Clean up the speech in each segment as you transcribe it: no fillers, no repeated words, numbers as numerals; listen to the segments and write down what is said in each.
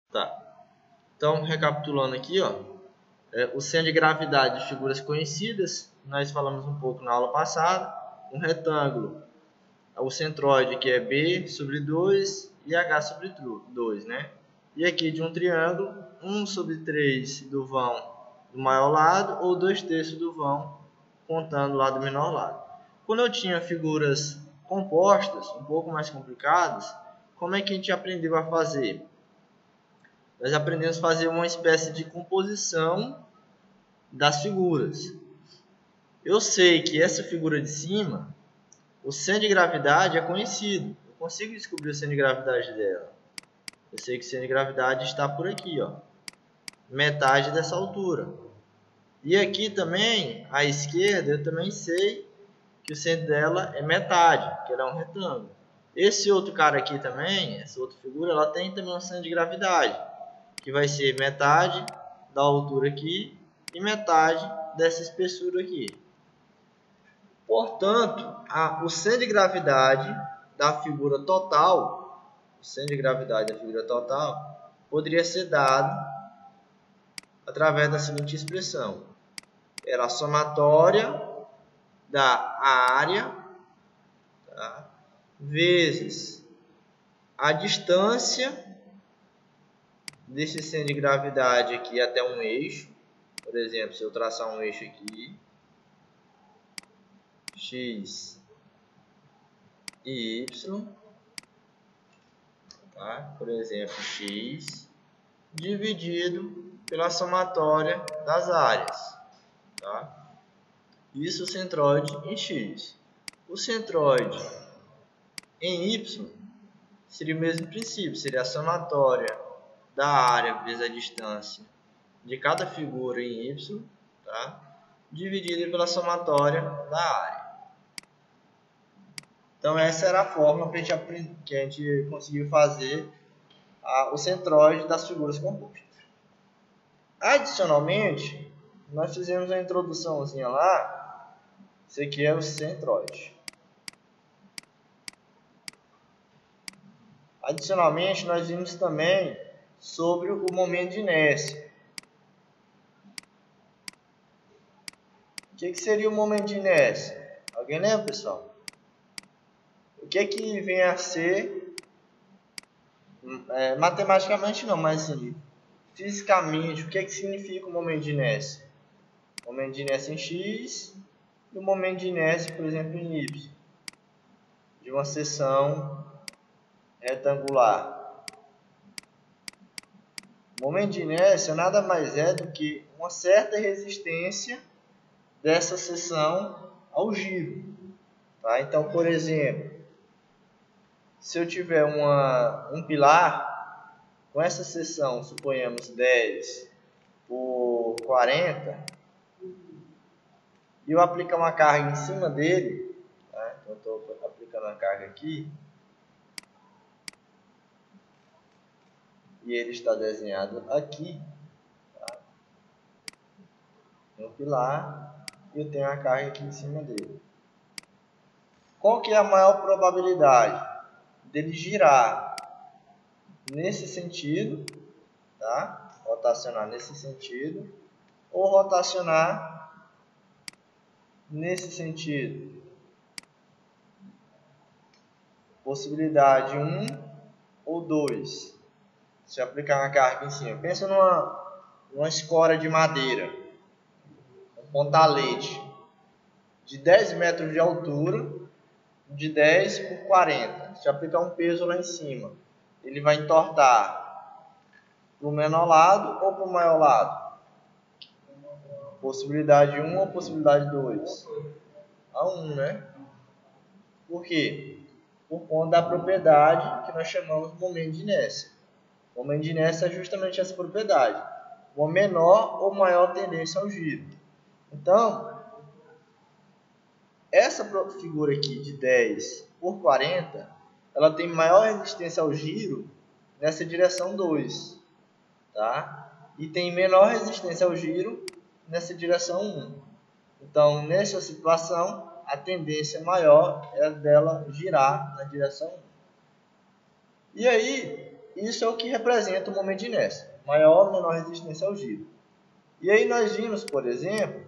Tá. Então, recapitulando aqui, ó, o centro de gravidade de figuras conhecidas, nós falamos um pouco na aula passada. Um retângulo, o centroide que é B sobre 2 e H sobre 2, né? E aqui de um triângulo, 1 sobre 3 do vão do maior lado ou 2/3 do vão, contando lá do menor lado. Quando eu tinha figuras compostas, um pouco mais complicadas, como é que a gente aprendeu a fazer? Nós aprendemos a fazer uma espécie de composição das figuras. Eu sei que essa figura de cima, o centro de gravidade é conhecido. Eu consigo descobrir o centro de gravidade dela. Eu sei que o centro de gravidade está por aqui, ó, metade dessa altura. E aqui também, à esquerda, eu também sei que o centro dela é metade, que ela é um retângulo. Esse outro cara aqui também, essa outra figura, ela tem também um centro de gravidade, que vai ser metade da altura aqui e metade dessa espessura aqui. Portanto, o centro de gravidade da figura total, poderia ser dado através da seguinte expressão: era a somatória da área, tá, vezes a distância desse centro de gravidade aqui até um eixo. Por exemplo, se eu traçar um eixo aqui, x e y, tá? Por exemplo, x dividido pela somatória das áreas, tá? Isso o centroide em x. O centroide em y seria o mesmo princípio, seria a somatória da área vezes a distância de cada figura em y, tá? Dividida pela somatória da área. Então essa era a fórmula que a gente conseguiu fazer o centroide das figuras compostas. Adicionalmente, nós fizemos uma introduçãozinha lá. Esse aqui é o centroide. Adicionalmente, nós vimos também sobre o momento de inércia. O que seria o momento de inércia? Alguém lembra, pessoal? O que vem a ser, matematicamente não, mas assim, fisicamente, o que significa o momento de inércia? O momento de inércia em x e o momento de inércia, por exemplo, em y, de uma seção retangular. O momento de inércia nada mais é do que uma certa resistência dessa seção ao giro. Tá? Então, por exemplo, se eu tiver um pilar com essa seção, suponhamos 10 por 40, e eu aplicar uma carga em cima dele, tá? Então eu estou aplicando a carga aqui, e ele está desenhado aqui, tá? No pilar, e eu tenho a carga aqui em cima dele. Qual que é a maior probabilidade dele girar nesse sentido, tá? Rotacionar nesse sentido, ou rotacionar nesse sentido? Possibilidade 1 ou 2. Se eu aplicar uma carga em cima, pensa numa escora de madeira, um pontalete de 10 metros de altura, de 10 por 40. Se eu aplicar um peso lá em cima, ele vai entortar para o menor lado ou para o maior lado? Possibilidade 1 ou possibilidade 2? A 1, né? Por quê? Por conta da propriedade que nós chamamos de momento de inércia. O momento de inércia é justamente essa propriedade, uma menor ou maior tendência ao giro. Então, essa figura aqui de 10 por 40, ela tem maior resistência ao giro nessa direção 2, tá? E tem menor resistência ao giro nessa direção 1. Então, nessa situação, a tendência maior é dela girar na direção 1. E aí, isso é o que representa o momento de inércia, maior ou menor resistência ao giro. E aí nós vimos, por exemplo,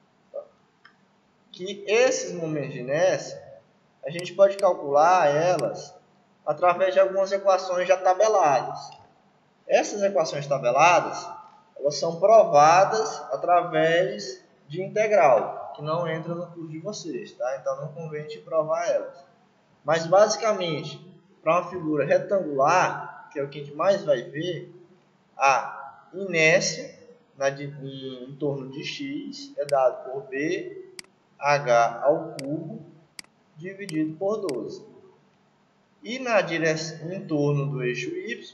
que esses momentos de inércia, a gente pode calcular elas através de algumas equações já tabeladas. Essas equações tabeladas, elas são provadas através de integral, que não entra no curso de vocês, tá? Então não convém te provar elas. Mas basicamente, para uma figura retangular, que é o que a gente mais vai ver, a inércia em torno de x é dado por bh ao cubo dividido por 12. E na direção em torno do eixo y,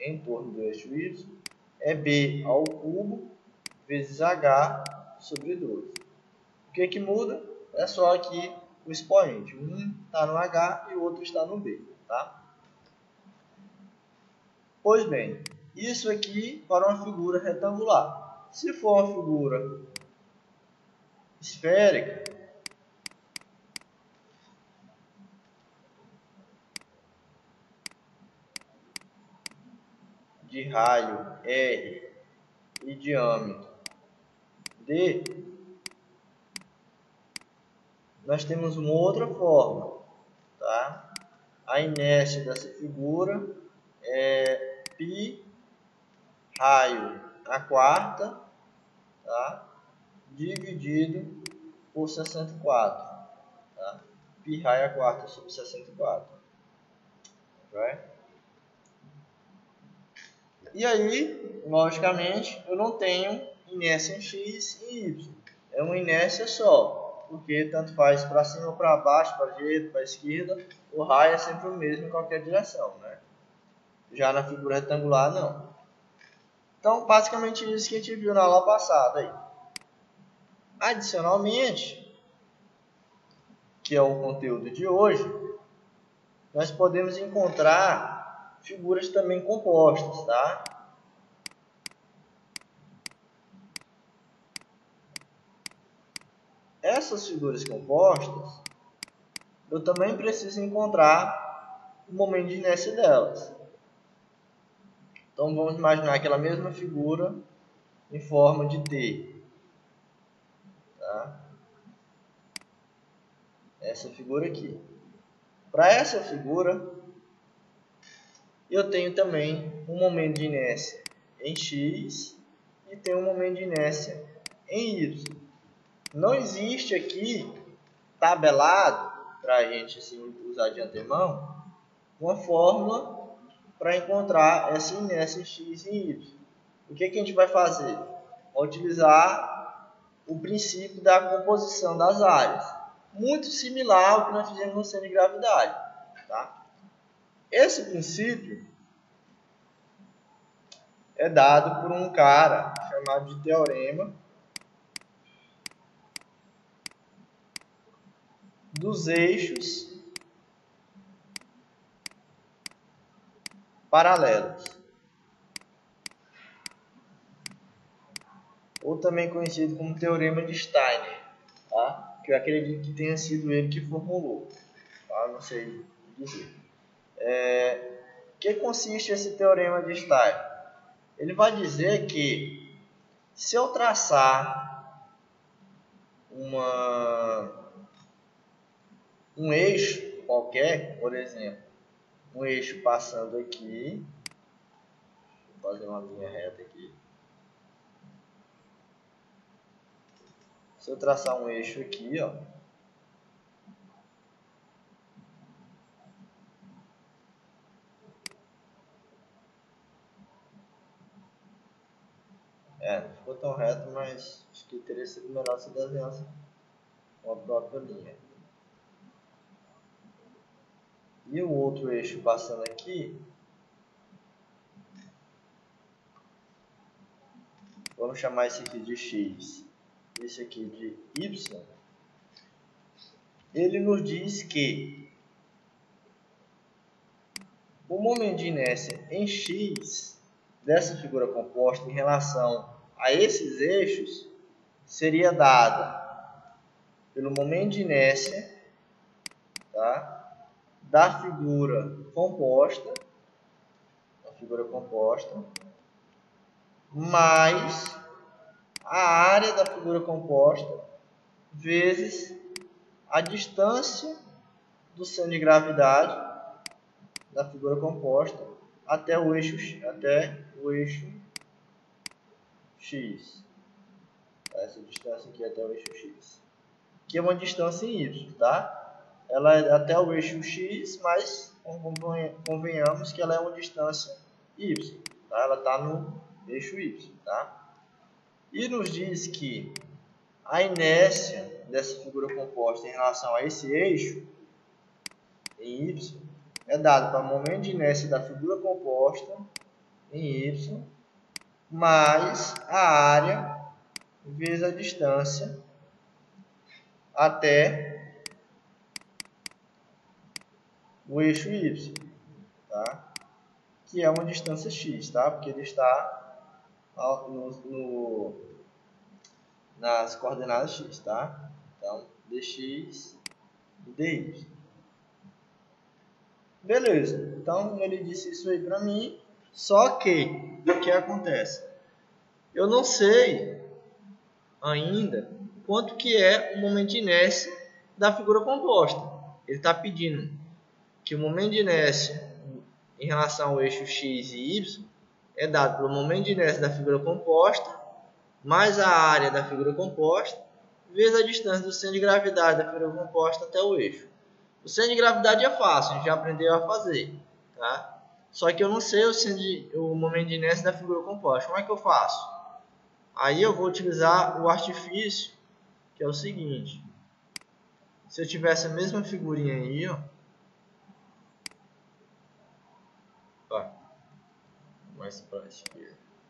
é b ao cubo vezes h sobre 12. O que muda? É só aqui o expoente. Um está no h e o outro está no b. Tá? Pois bem, isso aqui para uma figura retangular. Se for uma figura esférica, de raio R e diâmetro D, nós temos uma outra forma. Tá? A inércia dessa figura é π raio à quarta, tá? Dividido por 64. Tá? Π raio à quarta sobre 64. Right? E aí, logicamente, eu não tenho inércia em x e y. É uma inércia só, porque tanto faz para cima ou para baixo, para a direita, para a esquerda, o raio é sempre o mesmo em qualquer direção, né? Já na figura retangular, não. Então, basicamente isso que a gente viu na aula passada aí. Adicionalmente, que é o conteúdo de hoje, nós podemos encontrar figuras também compostas, tá? Essas figuras compostas, eu também preciso encontrar o momento de inércia delas. Então vamos imaginar aquela mesma figura em forma de T. Tá? Essa figura aqui. Para essa figura, eu tenho também um momento de inércia em X e tenho um momento de inércia em Y. Não existe aqui tabelado, para a gente assim, usar de antemão, uma fórmula para encontrar essa inércia em X e em Y. O que a gente vai fazer? Vai utilizar o princípio da composição das áreas. Muito similar ao que nós fizemos no centro de gravidade. Tá? Esse princípio é dado por um cara chamado de teorema dos eixos paralelos, ou também conhecido como teorema de Steiner, tá? Que eu acredito que tenha sido ele que formulou, tá? Não sei dizer. Que consiste esse teorema de Steiner? Ele vai dizer que se eu traçar um eixo qualquer, por exemplo, um eixo passando aqui, vou fazer uma linha reta aqui. Se eu traçar um eixo aqui, ó, não ficou tão reto, mas acho que teria sido melhor se desenhasse uma própria linha. E o outro eixo passando aqui, vamos chamar esse aqui de x, esse aqui de y. Ele nos diz que o momento de inércia em x dessa figura composta em relação a esses eixos seria dada pelo momento de inércia, tá, da figura composta, figura composta, mais a área da figura composta vezes a distância do centro de gravidade da figura composta até o eixo x. Essa distância aqui até o eixo x, que é uma distância em y, tá? Ela é até o eixo x, mas convenhamos que ela é uma distância y, tá? Ela está no eixo y, tá? E nos diz que a inércia dessa figura composta em relação a esse eixo em y é dado para o momento de inércia da figura composta em y mais a área vezes a distância até o eixo y, tá? Que é uma distância x, tá? Porque ele está nas coordenadas x, tá? Então, dx e dy. Beleza, então ele disse isso aí para mim, só que o que acontece? Eu não sei ainda quanto que é o momento de inércia da figura composta. Ele está pedindo que o momento de inércia em relação ao eixo x e y é dado pelo momento de inércia da figura composta mais a área da figura composta vezes a distância do centro de gravidade da figura composta até o eixo. O centro de gravidade é fácil, a gente já aprendeu a fazer, tá? Só que eu não sei o momento de inércia da figura composta. Como é que eu faço? Aí eu vou utilizar o artifício, que é o seguinte. Se eu tivesse a mesma figurinha aí, ó. Mais para a esquerda.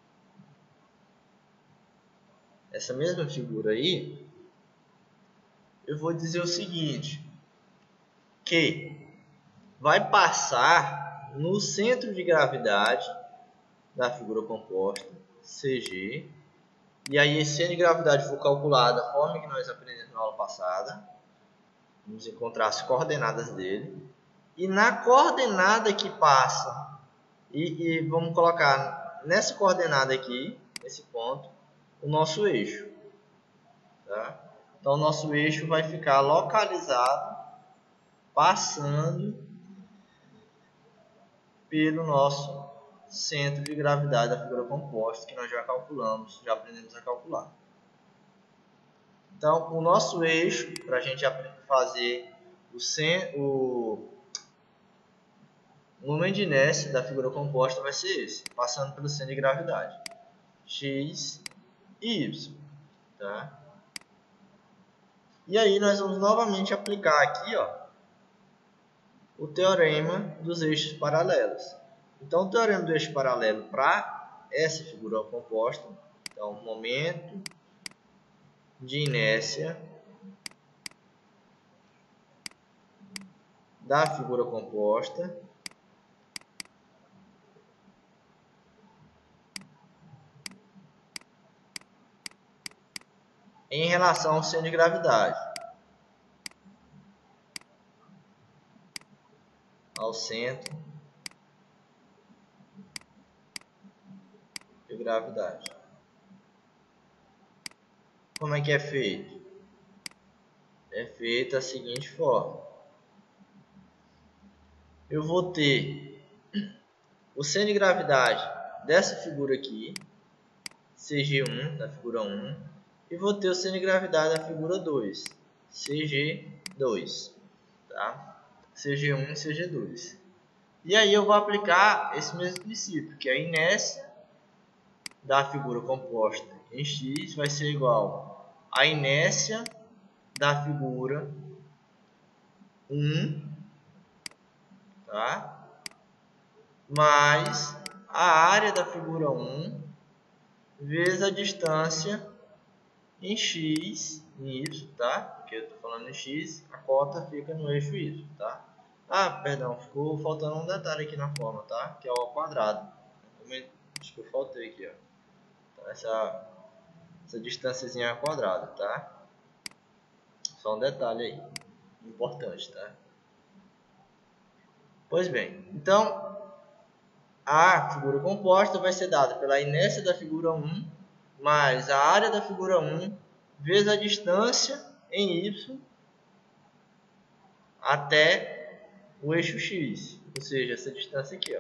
Essa mesma figura aí, eu vou dizer o seguinte, que vai passar no centro de gravidade da figura composta, CG, e aí esse centro de gravidade for calculado da forma que nós aprendemos na aula passada, vamos encontrar as coordenadas dele, e na coordenada que passa, e vamos colocar nessa coordenada aqui, nesse ponto, o nosso eixo, tá? Então o nosso eixo vai ficar localizado passando pelo nosso centro de gravidade da figura composta, que nós já calculamos, já aprendemos a calcular. Então o nosso eixo, para a gente fazer o momento de inércia da figura composta vai ser esse, passando pelo centro de gravidade, x e y, tá? E aí nós vamos novamente aplicar aqui, ó, o teorema dos eixos paralelos. Então o teorema do eixo paralelo para essa figura composta, então momento de inércia da figura composta em relação ao centro de gravidade, ao centro de gravidade. Como é que é feito? É feito da seguinte forma. Eu vou ter o centro de gravidade dessa figura aqui, CG1, da figura 1, e vou ter o centro de gravidade da figura 2, CG2, tá? CG1 e CG2. E aí eu vou aplicar esse mesmo princípio, que a inércia da figura composta em x vai ser igual à inércia da figura 1, tá? Mais a área da figura 1 vezes a distância em x, em y, tá? Porque eu estou falando em x, a cota fica no eixo y, tá? Ah, perdão, ficou faltando um detalhe aqui na forma, tá? Que é o ao quadrado. Acho que eu faltei aqui, ó. Então, essa distânciazinha ao quadrado, tá? Só um detalhe aí, importante, tá? Pois bem, então a figura composta vai ser dada pela inércia da figura 1 mais a área da figura 1 vezes a distância em y até o eixo x, ou seja, essa distância aqui, ó.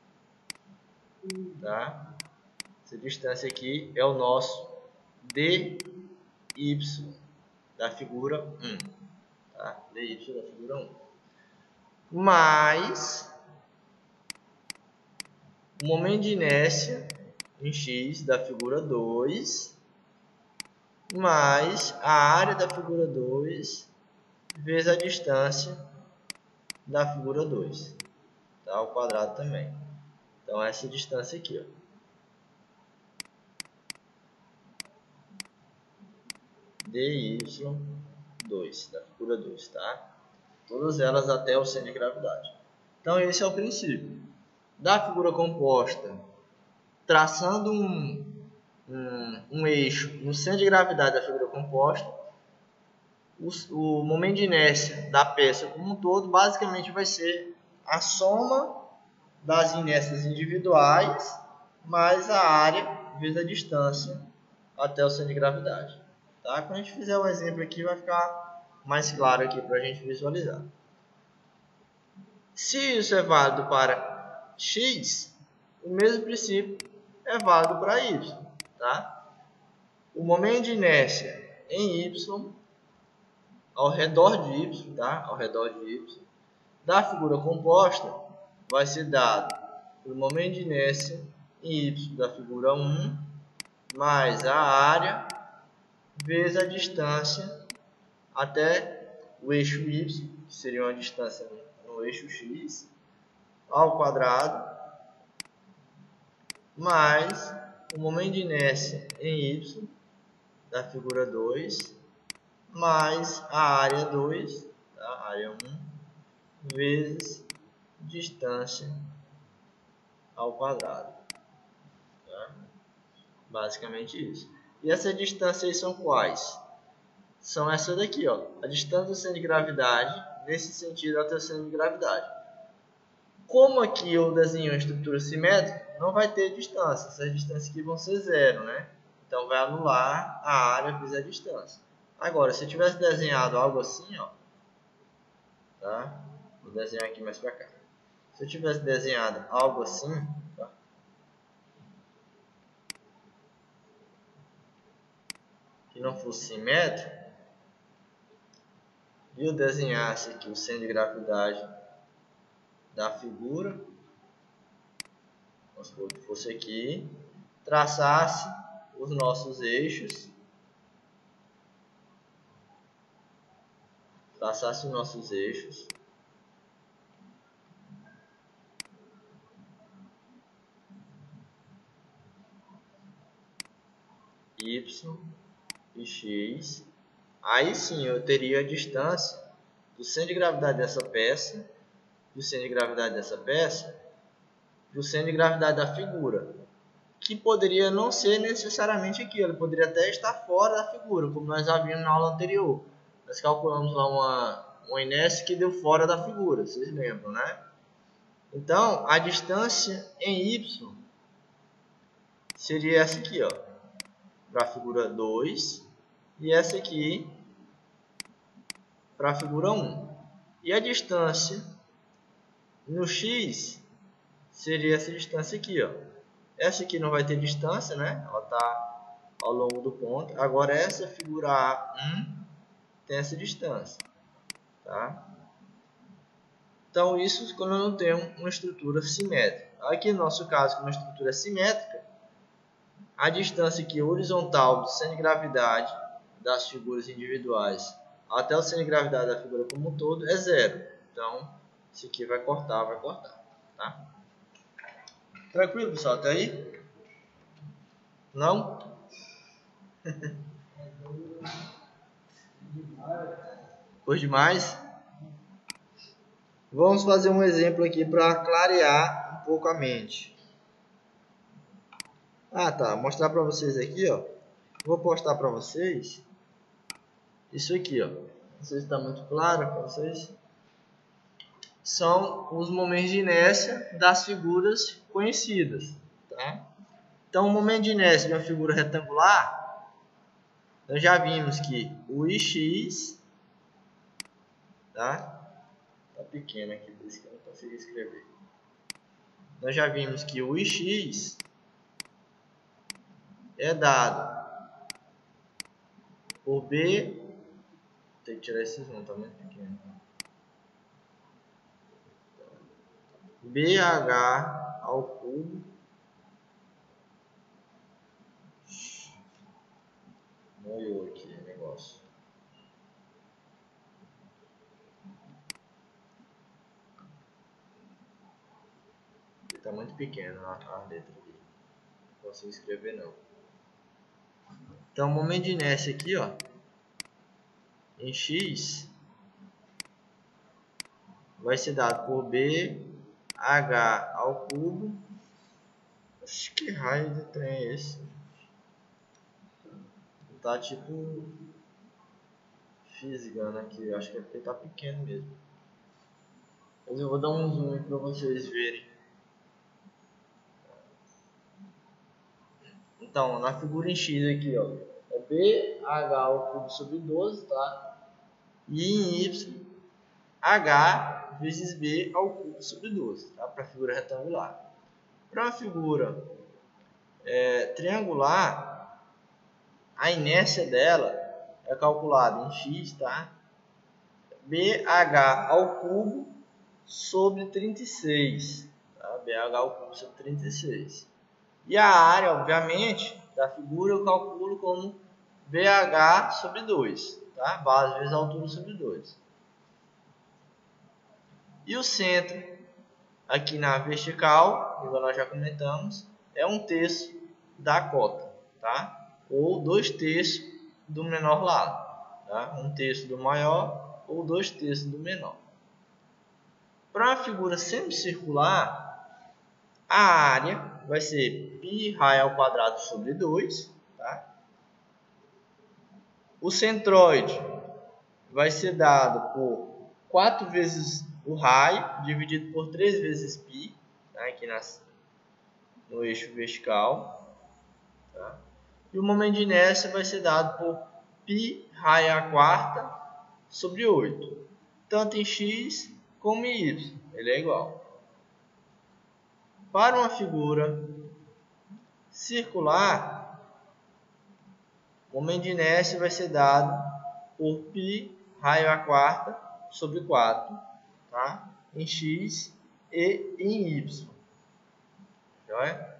Tá? Essa distância aqui é o nosso dy da figura 1, tá? dy da figura 1, mais o momento de inércia em x da figura 2 mais a área da figura 2 vezes a distância da figura 2, tá? Ao quadrado também. Então essa distância aqui, ó. dy2 da figura 2, tá? Todas elas até o centro de gravidade. Então esse é o princípio. Da figura composta, traçando um eixo no centro de gravidade da figura composta, o momento de inércia da peça como um todo basicamente vai ser a soma das inércias individuais mais a área vezes a distância até o centro de gravidade. Tá? Quando a gente fizer um exemplo aqui, vai ficar mais claro aqui para a gente visualizar. Se isso é válido para x, o mesmo princípio é válido para y. Tá? O momento de inércia em y, ao redor de y, tá? Ao redor de y, da figura composta, vai ser dado pelo momento de inércia em y da figura 1 mais a área vezes a distância até o eixo y, que seria uma distância no eixo x, ao quadrado, mais o momento de inércia em y da figura 2, mais a área 2, tá? Área 1, vezes distância ao quadrado. Tá? Basicamente isso. E essas distâncias aí são quais? São essas daqui, ó. A distância do centro de gravidade, nesse sentido até o centro de gravidade. Como aqui eu desenho uma estrutura simétrica, não vai ter distância. Essas distâncias aqui vão ser zero, né? Então vai anular a área vezes a distância. Agora, se eu tivesse desenhado algo assim, ó, tá? Vou desenhar aqui mais para cá. Se eu tivesse desenhado algo assim, tá? Que não fosse simétrico, e eu desenhasse aqui o centro de gravidade da figura, vamos supor que fosse aqui, traçasse os nossos eixos, y e x, aí sim eu teria a distância do centro de gravidade dessa peça, do centro de gravidade dessa peça, do centro de gravidade da figura, que poderia não ser necessariamente aqui, ele poderia até estar fora da figura, como nós já vimos na aula anterior. Nós calculamos lá uma inércia que deu fora da figura, vocês lembram, né? Então, a distância em y seria essa aqui, ó, para a figura 2, e essa aqui para a figura 1. E a distância no x seria essa distância aqui, ó. Essa aqui não vai ter distância, né? Ela está ao longo do ponto. Agora essa figura A1 tem essa distância, tá? Então isso quando eu não tenho uma estrutura simétrica. Aqui no nosso caso, com uma estrutura simétrica, a distância aqui horizontal do centro de gravidade das figuras individuais até o centro de gravidade da figura como um todo é zero. Então, isso aqui vai cortar, tá? Tranquilo, pessoal? Até aí? Não? Pois demais? Vamos fazer um exemplo aqui para clarear um pouco a mente. Ah, tá. Vou mostrar para vocês aqui, ó. Vou postar para vocês isso aqui, ó. Não sei se está muito claro para vocês. são os momentos de inércia das figuras conhecidas. Tá? Então, o momento de inércia de uma figura retangular, nós já vimos que o ix, tá pequeno aqui, por isso que eu não consigo escrever. Nós já vimos que o ix é dado por b, tem que tirar esses 1, tá muito pequeno. BH ao cubo molhou aqui o negócio. Está muito pequeno a letra aqui. Não consigo escrever não. Então o momento de inércia aqui, ó, em x vai ser dado por BH ao cubo. Acho que raio de trem é esse? Tá tipo fisgando aqui, acho que é porque tá pequeno mesmo. Mas eu vou dar um zoom aí para vocês verem. Então, na figura em x aqui, ó, é BH ao cubo sobre 12, tá? E em y, H vezes B ao cubo sobre 12, tá? Para figura retangular. Para uma figura triangular, a inércia dela é calculada em x, tá? BH ao cubo sobre 36, tá? BH ao cubo sobre 36. E a área, obviamente, da figura eu calculo como BH sobre 2, tá? Base vezes altura sobre 2. E o centro, aqui na vertical, igual nós já comentamos, é 1/3 da cota, tá? Ou 2/3 do menor lado, tá? 1/3 do maior ou 2/3 do menor. Para uma figura semicircular, a área vai ser π raio ao quadrado sobre 2, tá? O centroide vai ser dado por 4 vezes o raio, dividido por 3 vezes π, tá? Aqui no eixo vertical. Tá? E o momento de inércia vai ser dado por π raio à quarta sobre 8, tanto em x como em y, ele é igual. Para uma figura circular, o momento de inércia vai ser dado por π raio à quarta sobre 4, tá? Em x e em y. Joia?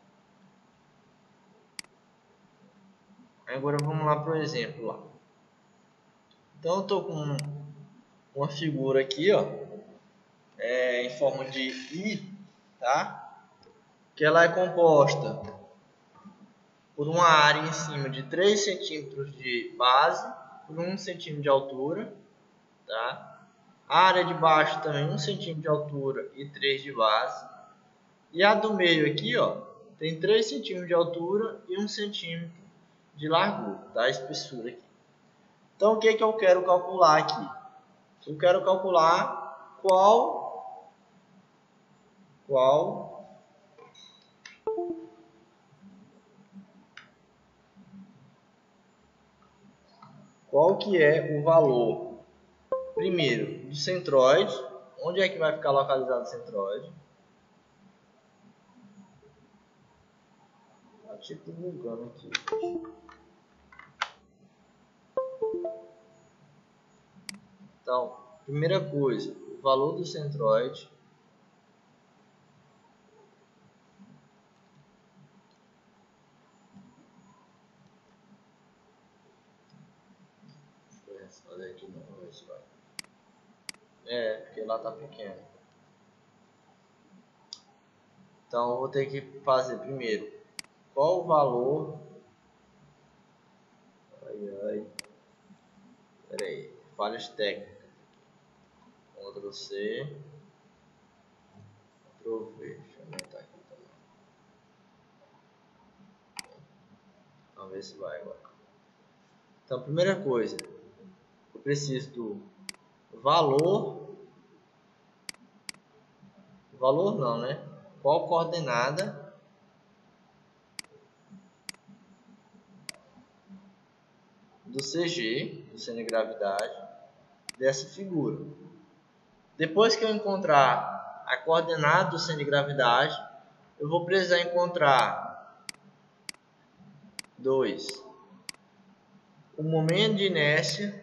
Agora vamos lá para o exemplo lá. Então eu estou com uma figura aqui, ó, em forma de I, tá? Que ela é composta por uma área em cima de 3 centímetros de base por 1 centímetro de altura, tá? A área de baixo também 1 centímetro de altura e 3 de base. E a do meio aqui, ó, tem 3 centímetros de altura e 1 centímetro de largura, tá? A espessura aqui. Então, o que eu quero calcular aqui? Eu quero calcular qual que é o valor, primeiro, do centroide. Onde é que vai ficar localizado o centroide? Tá tipo bugando aqui. Então, primeira coisa, o valor do centroide fazer aqui não, porque lá tá pequeno. Então eu vou ter que fazer primeiro qual o valor. Peraí, falhas técnicas. Ctrl C, Ctrl V. Deixa eu aumentar aqui também. Vamos ver se vai agora. Então, primeira coisa, eu preciso do valor valor não, né? Qual coordenada do CG, do centro de gravidade, dessa figura. Depois que eu encontrar a coordenada do centro de gravidade, eu vou precisar encontrar 2. O momento de inércia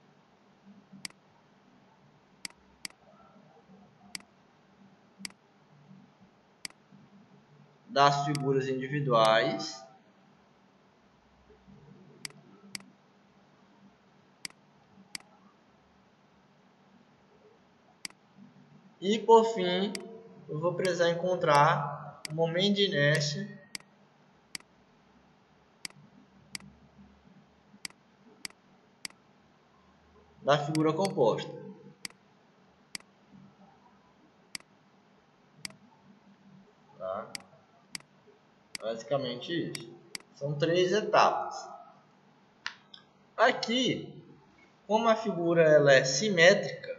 das figuras individuais e, por fim, eu vou precisar encontrar o momento de inércia da figura composta. Tá? Basicamente isso. São 3 etapas. Aqui, como a figura ela é simétrica,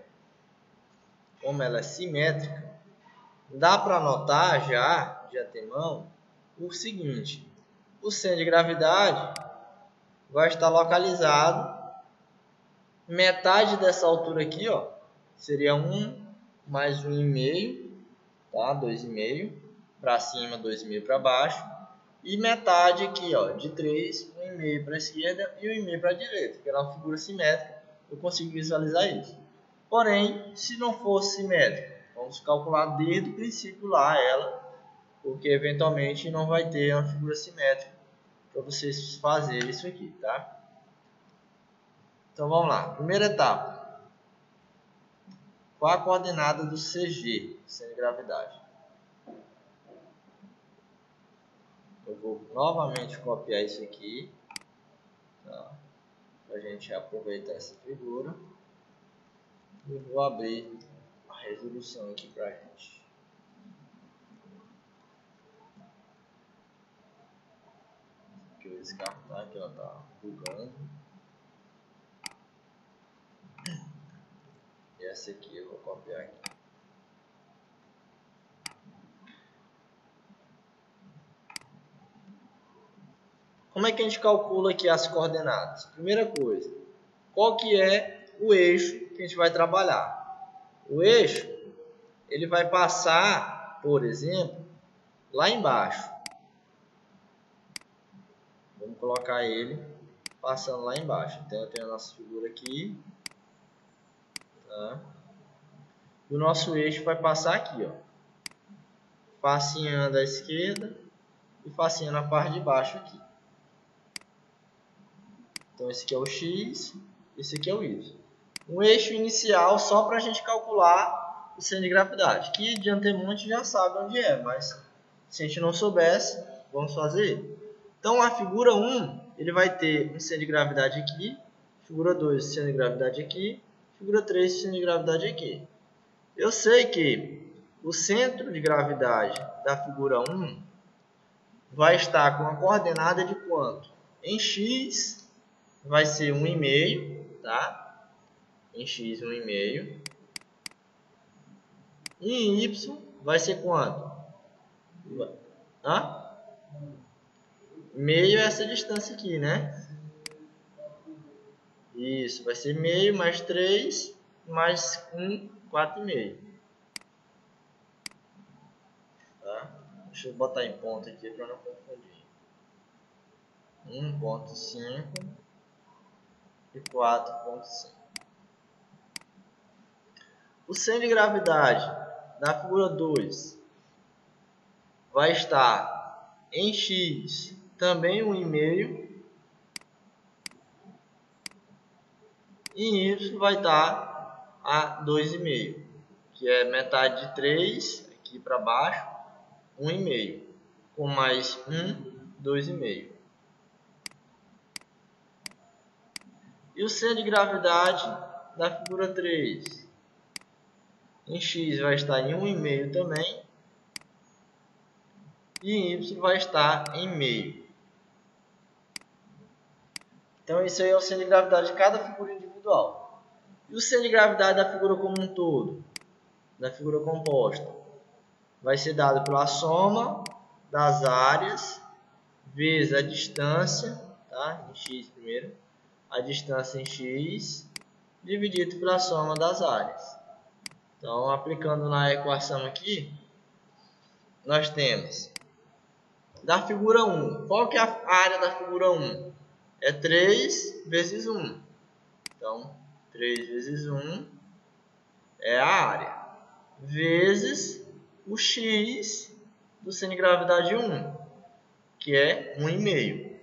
dá para notar já de antemão o seguinte: o centro de gravidade vai estar localizado metade dessa altura aqui, ó, seria 1 mais 1,5, tá? 2,5 para cima, 2,5 para baixo, e metade aqui, ó, de 3, 1,5 para a esquerda e 1,5 para a direita, que é uma figura simétrica, eu consigo visualizar isso. Porém, se não fosse simétrica, vamos calcular desde o princípio lá ela, porque eventualmente não vai ter uma figura simétrica para vocês fazerem isso aqui, tá? Então vamos lá, primeira etapa. Qual a coordenada do CG, centro de gravidade? Eu vou novamente copiar isso aqui, tá? Para a gente aproveitar essa figura. E vou abrir a resolução aqui para a gente. Aqui eu vou descartar, que ela está bugando. E essa aqui eu vou copiar aqui. Como é que a gente calcula aqui as coordenadas? Primeira coisa, qual que é o eixo que a gente vai trabalhar? O eixo, ele vai passar, por exemplo, lá embaixo. Vamos colocar ele passando lá embaixo. Então eu tenho a nossa figura aqui, tá? E o nosso eixo vai passar aqui, ó, facinha da esquerda e facinha na parte de baixo aqui. Então esse aqui é o X, esse aqui é o Y. Um eixo inicial só para a gente calcular o centro de gravidade, que de antemão a gente já sabe onde é, mas se a gente não soubesse, vamos fazer. Então a figura 1, ele vai ter um centro de gravidade aqui, figura 2, centro de gravidade aqui, figura 3, centro de gravidade aqui. Eu sei que o centro de gravidade da figura 1 vai estar com a coordenada de quanto? Em X vai ser 1,5, tá? Em X 1,5. E em Y vai ser quanto? Hã? Meio é essa distância aqui, né? Isso, vai ser meio mais 3 mais 1, 4,5. Tá? Deixa eu botar em ponto aqui para não confundir. 1,5 e 4,5. O centro de gravidade da figura 2 vai estar em X também 1,5 e em Y vai estar a 2,5, que é metade de 3 aqui para baixo, 1,5, com mais 1, 2,5. E o centro de gravidade da figura 3 em X vai estar em 1,5 também e em Y vai estar em meio. Então isso aí é o centro de gravidade de cada figura individual. E o centro de gravidade da figura como um todo, da figura composta? vai ser dado pela soma das áreas vezes a distância, tá? Em x primeiro, a distância em x, dividido pela soma das áreas. Então, aplicando na equação aqui, nós temos da figura 1. Qual que é a área da figura 1? É 3 vezes 1. Então, 3 vezes 1 é a área, vezes o x do centro de gravidade 1, que é 1,5.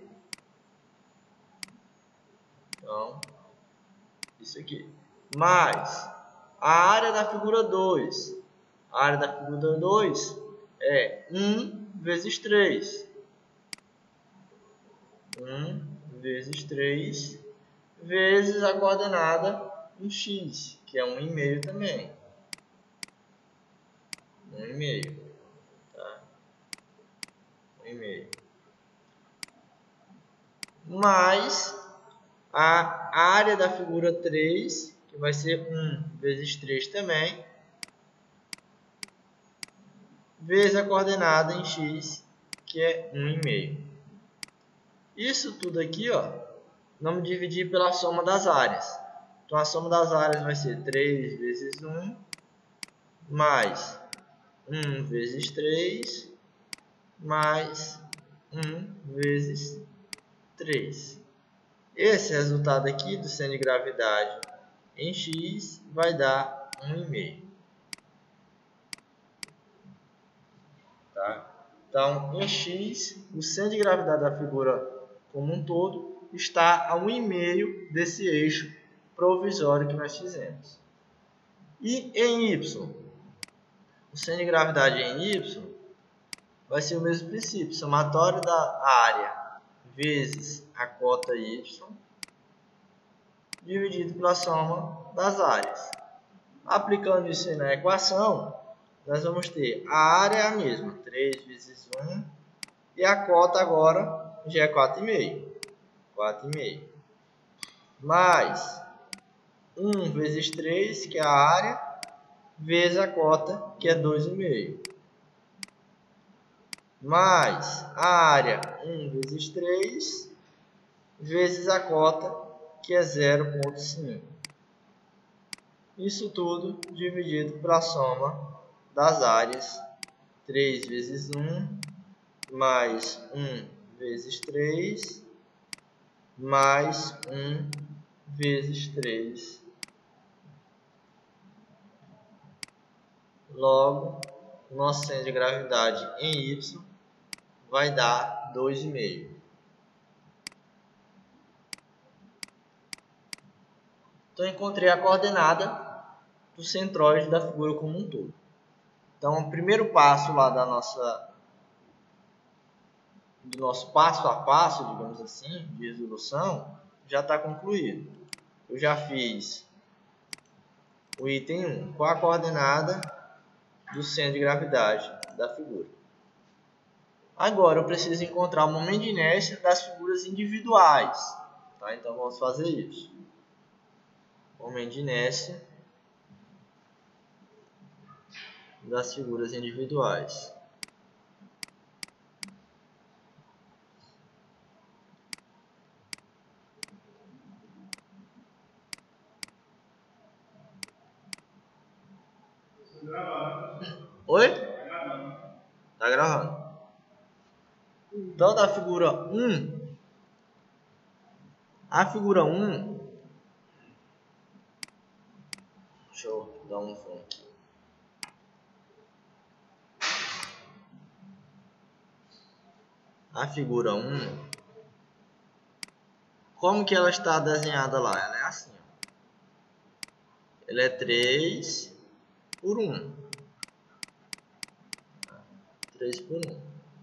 Então, isso aqui. Mais a área da figura 2. A área da figura 2 é 1 vezes 3. 1 vezes 3 vezes a coordenada em x, que é 1,5 também. 1,5. Tá? 1,5. Mais a área da figura 3, que vai ser 1 vezes 3 também, vezes a coordenada em x, que é 1,5. Isso tudo aqui, ó, vamos dividir pela soma das áreas. Então, a soma das áreas vai ser 3 vezes 1, mais 1 vezes 3, mais 1 vezes 3. Esse resultado aqui do centro de gravidade em x vai dar 1,5. Tá? Então, em x, o centro de gravidade da figura como um todo está a 1,5 desse eixo provisório que nós fizemos. E em y? O centro de gravidade em y vai ser o mesmo princípio, somatório da área vezes a cota y, dividido pela soma das áreas. Aplicando isso aí na equação, nós vamos ter a área é a mesma, 3 vezes 1, e a cota agora já é 4,5. 4,5. Mais 1 vezes 3, que é a área, vezes a cota, que é 2,5. Mais a área 1 vezes 3, vezes a cota, que é 0,5. Isso tudo dividido pela soma das áreas, 3 vezes 1, mais 1 vezes 3, mais 1 vezes 3. Logo, o nosso centro de gravidade em y vai dar 2,5. Então, encontrei a coordenada do centroide da figura como um todo. Então, o primeiro passo lá do nosso passo a passo, digamos assim, de resolução, já está concluído. Eu já fiz o item 1. Qual a coordenada do centro de gravidade da figura? Agora, eu preciso encontrar o momento de inércia das figuras individuais. Tá? Então, vamos fazer isso. Momento de inércia das figuras individuais. Oi? Tá gravando. Então, da figura 1, a figura 1, deixa eu dar um zoom aqui. A figura 1, como que ela está desenhada lá? Ela é assim, ó. Ela é 3 por 1. 3 por 1.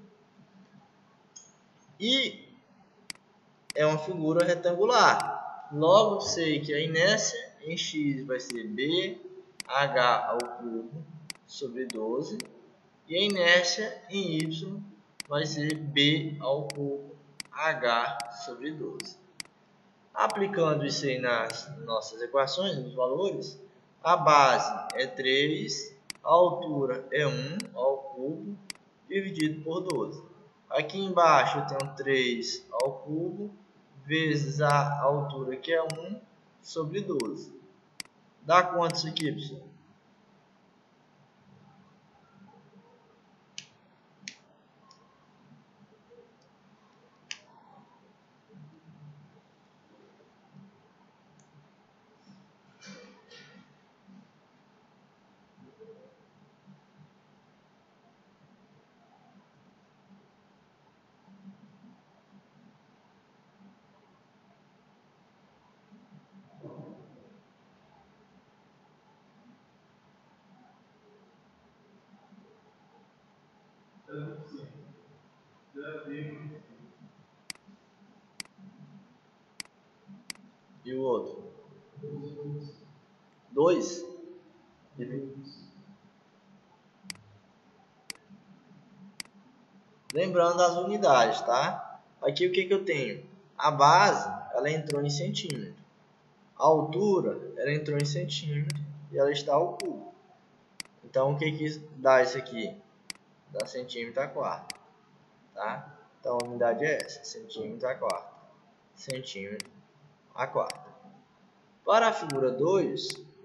E é uma figura retangular. Logo, sei que a inércia em x vai ser BH ao cubo sobre 12. E a inércia em y vai ser B ao cubo H sobre 12. Aplicando isso aí nas nossas equações, nos valores, a base é 3, a altura é 1 ao cubo dividido por 12. Aqui embaixo eu tenho 3 ao cubo vezes a altura, que é 1, sobre 12. Dá quanto isso aqui, pessoal? E o outro? 2? Lembrando das unidades, tá? Aqui o que eu tenho? A base, ela entrou em centímetro. A altura, ela entrou em centímetro e ela está ao cubo. Então, o que dá isso aqui? Dá centímetro a quarta, tá? Então, a unidade é essa, centímetro a quarta. Centímetro a quarta. Para a figura 2,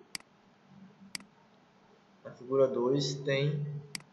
a figura 2 tem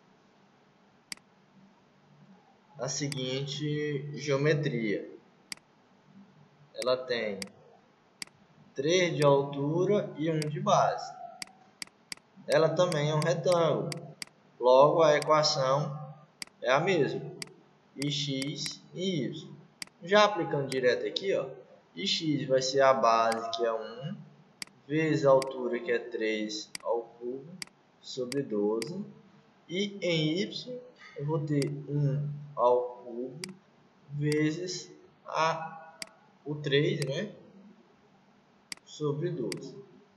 a seguinte geometria. Ela tem 3 de altura e 1 de base. Ela também é um retângulo. Logo, a equação é a mesma. X e Y. Já aplicando direto aqui, ó, x vai ser a base, que é 1, vezes a altura, que é 3 ao cubo, sobre 12. E em y, eu vou ter 1 ao cubo, vezes o 3, né, sobre 12.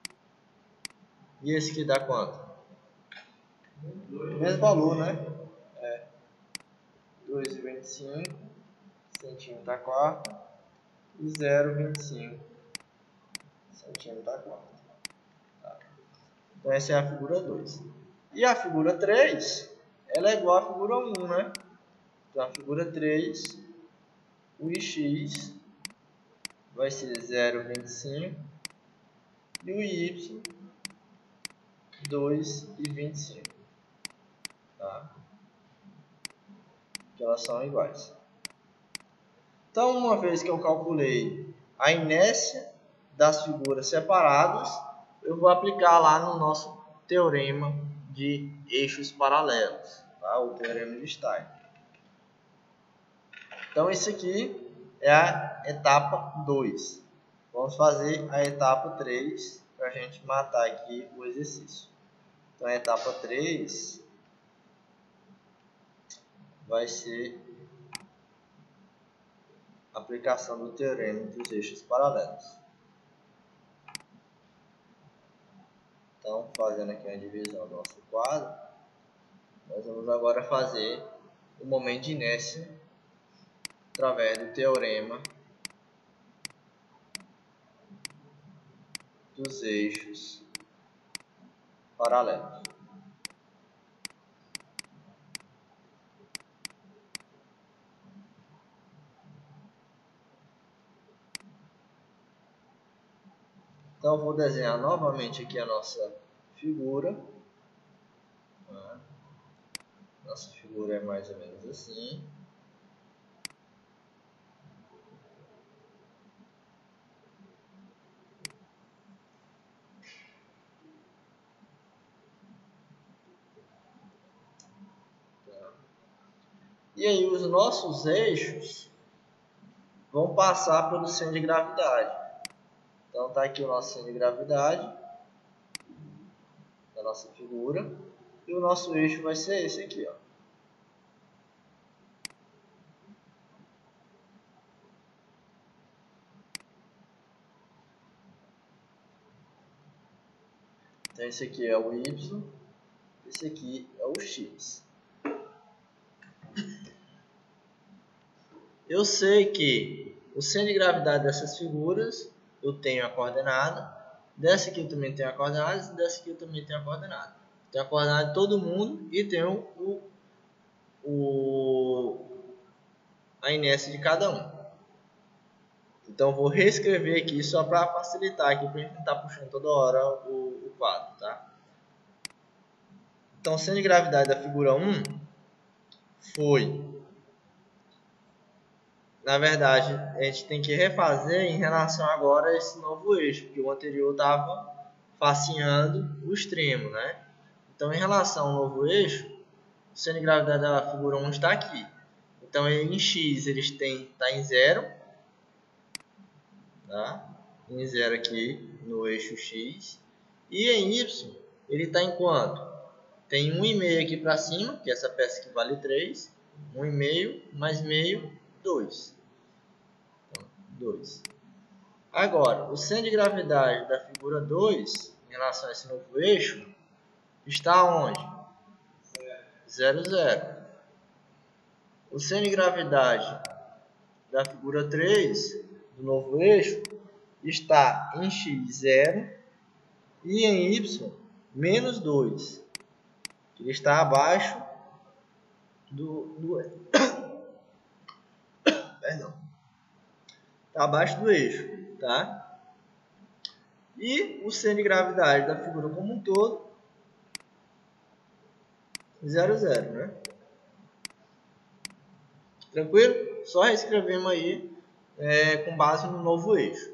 E esse aqui dá quanto? O mesmo valor, né? 2,25 centímetro a quarta e 0,25 centímetro a quarta. Tá? Então essa é a figura 2. E a figura 3, ela é igual à figura 1, né? Então a figura 3, o x vai ser 0,25 e o y 2,25. Tá? Que elas são iguais. Então, uma vez que eu calculei a inércia das figuras separadas, eu vou aplicar lá no nosso teorema de eixos paralelos, tá? O teorema de Stein. Então, isso aqui é a etapa 2. Vamos fazer a etapa 3 para a gente matar aqui o exercício. Então, a etapa 3 vai ser a aplicação do teorema dos eixos paralelos. Então, fazendo aqui uma divisão do nosso quadro, nós vamos agora fazer o momento de inércia através do teorema dos eixos paralelos. Então, vou desenhar novamente aqui a nossa figura. Nossa figura é mais ou menos assim. E aí, os nossos eixos vão passar pelo centro de gravidade. Então, está aqui o nosso centro de gravidade da nossa figura. E o nosso eixo vai ser esse aqui, ó. Então, esse aqui é o Y, esse aqui é o X. Eu sei que o centro de gravidade dessas figuras, eu tenho a coordenada, dessa aqui eu também tenho a coordenada, e dessa aqui eu também tenho a coordenada. Tenho a coordenada de todo mundo e tenho a inércia de cada um. Então vou reescrever aqui só para facilitar aqui, para a gente não estar puxando toda hora o quadro, tá? Então, o centro de gravidade da figura 1 foi... Na verdade, a gente tem que refazer em relação agora a esse novo eixo, porque o anterior estava faceando o extremo, né? Então, em relação ao novo eixo, o centro de gravidade da figura 1 está aqui. Então, em x ele está em 0, tá? Em 0 aqui no eixo x. E em y ele está em quanto? Tem 1,5 aqui para cima, que essa peça aqui vale 3. 1,5 mais meio, 2. Então, 2. Agora, o centro de gravidade da figura 2, em relação a esse novo eixo, está onde? 0, 0. O centro de gravidade da figura 3, do novo eixo, está em x, 0, e em y, menos 2. Ele está abaixo perdão. Está abaixo do eixo, tá? E o centro de gravidade da figura como um todo, 0, 0, né? Tranquilo? Só reescrevemos aí com base no novo eixo.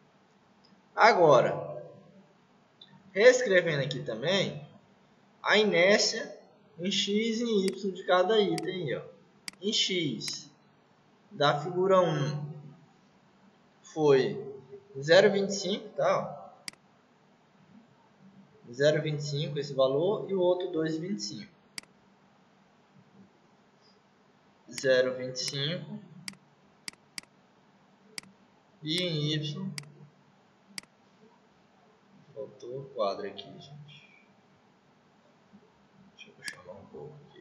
Agora, reescrevendo aqui também a inércia em x e em y de cada item aí, ó. Em x da figura 1 foi 0,25, tá? 0,25 esse valor e o outro 2,25. 0,25 e em y faltou o quadro aqui, gente. Deixa eu chamar um pouco aqui.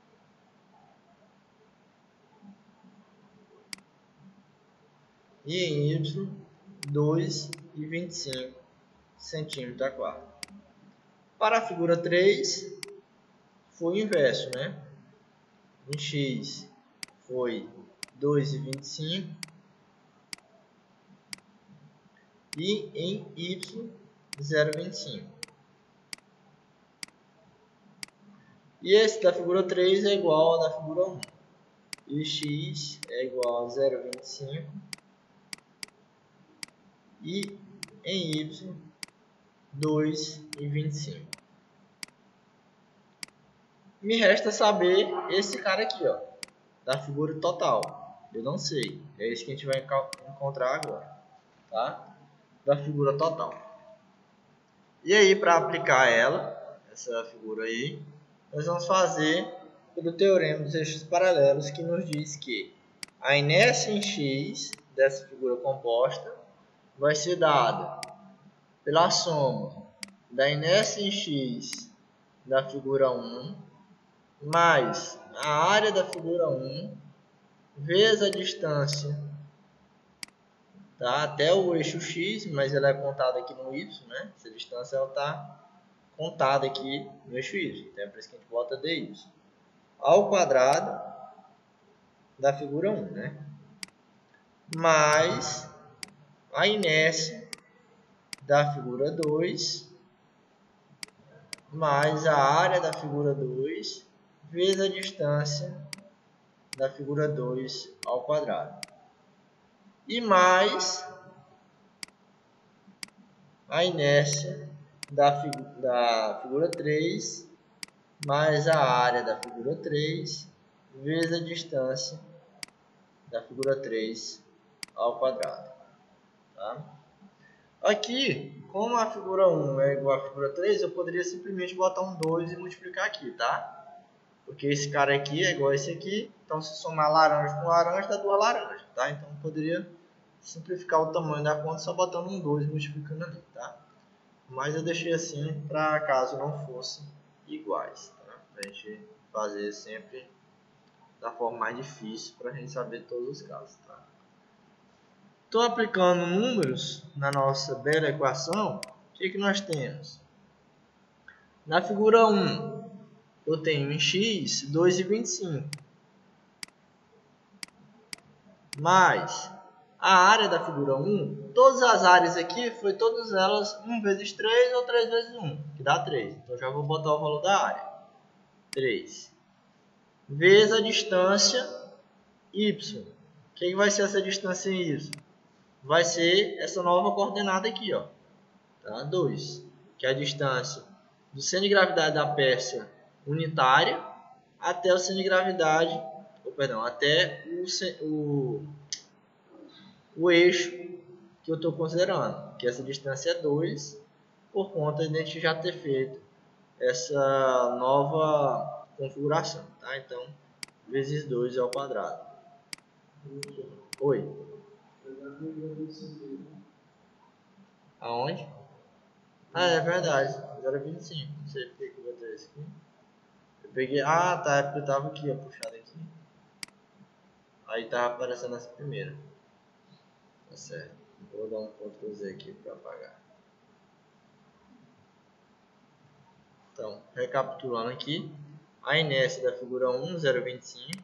E em y 2,25 centímetros a quadro. Para a figura 3 foi o inverso, né? Em x foi 2,25 e em y 0,25. E esse da figura 3 é igual ao da figura 1. E x é igual a 0,25 e em y 2,25. Me resta saber esse cara aqui, ó, da figura total. Eu não sei. É esse que a gente vai encontrar agora, tá? Da figura total. E aí, para aplicar essa figura aí, nós vamos fazer pelo teorema dos eixos paralelos, que nos diz que a inércia em x dessa figura composta vai ser dada pela soma da inércia em x da figura 1 mais a área da figura 1 vezes a distância, tá, até o eixo x, mas ela é contada aqui no y, né? Essa distância está contada aqui no eixo y, então é por isso que a gente bota dy, ao quadrado da figura 1, né? Mais a inércia da figura 2 mais a área da figura 2 vezes a distância da figura 2 ao quadrado. E mais a inércia da figura 3 mais a área da figura 3 vezes a distância da figura 3 ao quadrado. Tá? Aqui, como a figura 1 é igual à figura 3, eu poderia simplesmente botar um 2 e multiplicar aqui, tá? Porque esse cara aqui é igual a esse aqui, então se somar laranja com laranja, dá 2 laranjas, tá? Então eu poderia simplificar o tamanho da conta só botando um 2 e multiplicando ali, tá? Mas eu deixei assim para caso não fossem iguais, tá? Pra gente fazer sempre da forma mais difícil para a gente saber todos os casos, tá? Então, aplicando números na nossa bela equação, o que nós temos? Na figura 1, eu tenho em x 2,25. Mais a área da figura 1, todas as áreas aqui, foi todas elas 1 vezes 3 ou 3 vezes 1, que dá 3. Então já vou botar o valor da área. 3. Vezes a distância y. O que vai ser essa distância em y? Vai ser essa nova coordenada aqui, ó. Tá? 2. Que é a distância do centro de gravidade da peça unitária até o centro de gravidade, até o eixo que eu estou considerando, que essa distância é 2, por conta de a gente já ter feito essa nova configuração, tá? Então, vezes 2 ao quadrado. Oi? Aonde? Ah, é verdade, 0,25. Não sei porque que eu botei isso aqui. Eu peguei, tá, é porque eu tava aqui, ó, puxado aqui. Aí tava aparecendo essa primeira. Tá certo. Vou dar um Ctrl Z aqui para apagar. Então, recapitulando aqui, a inércia da figura 1, 0,25,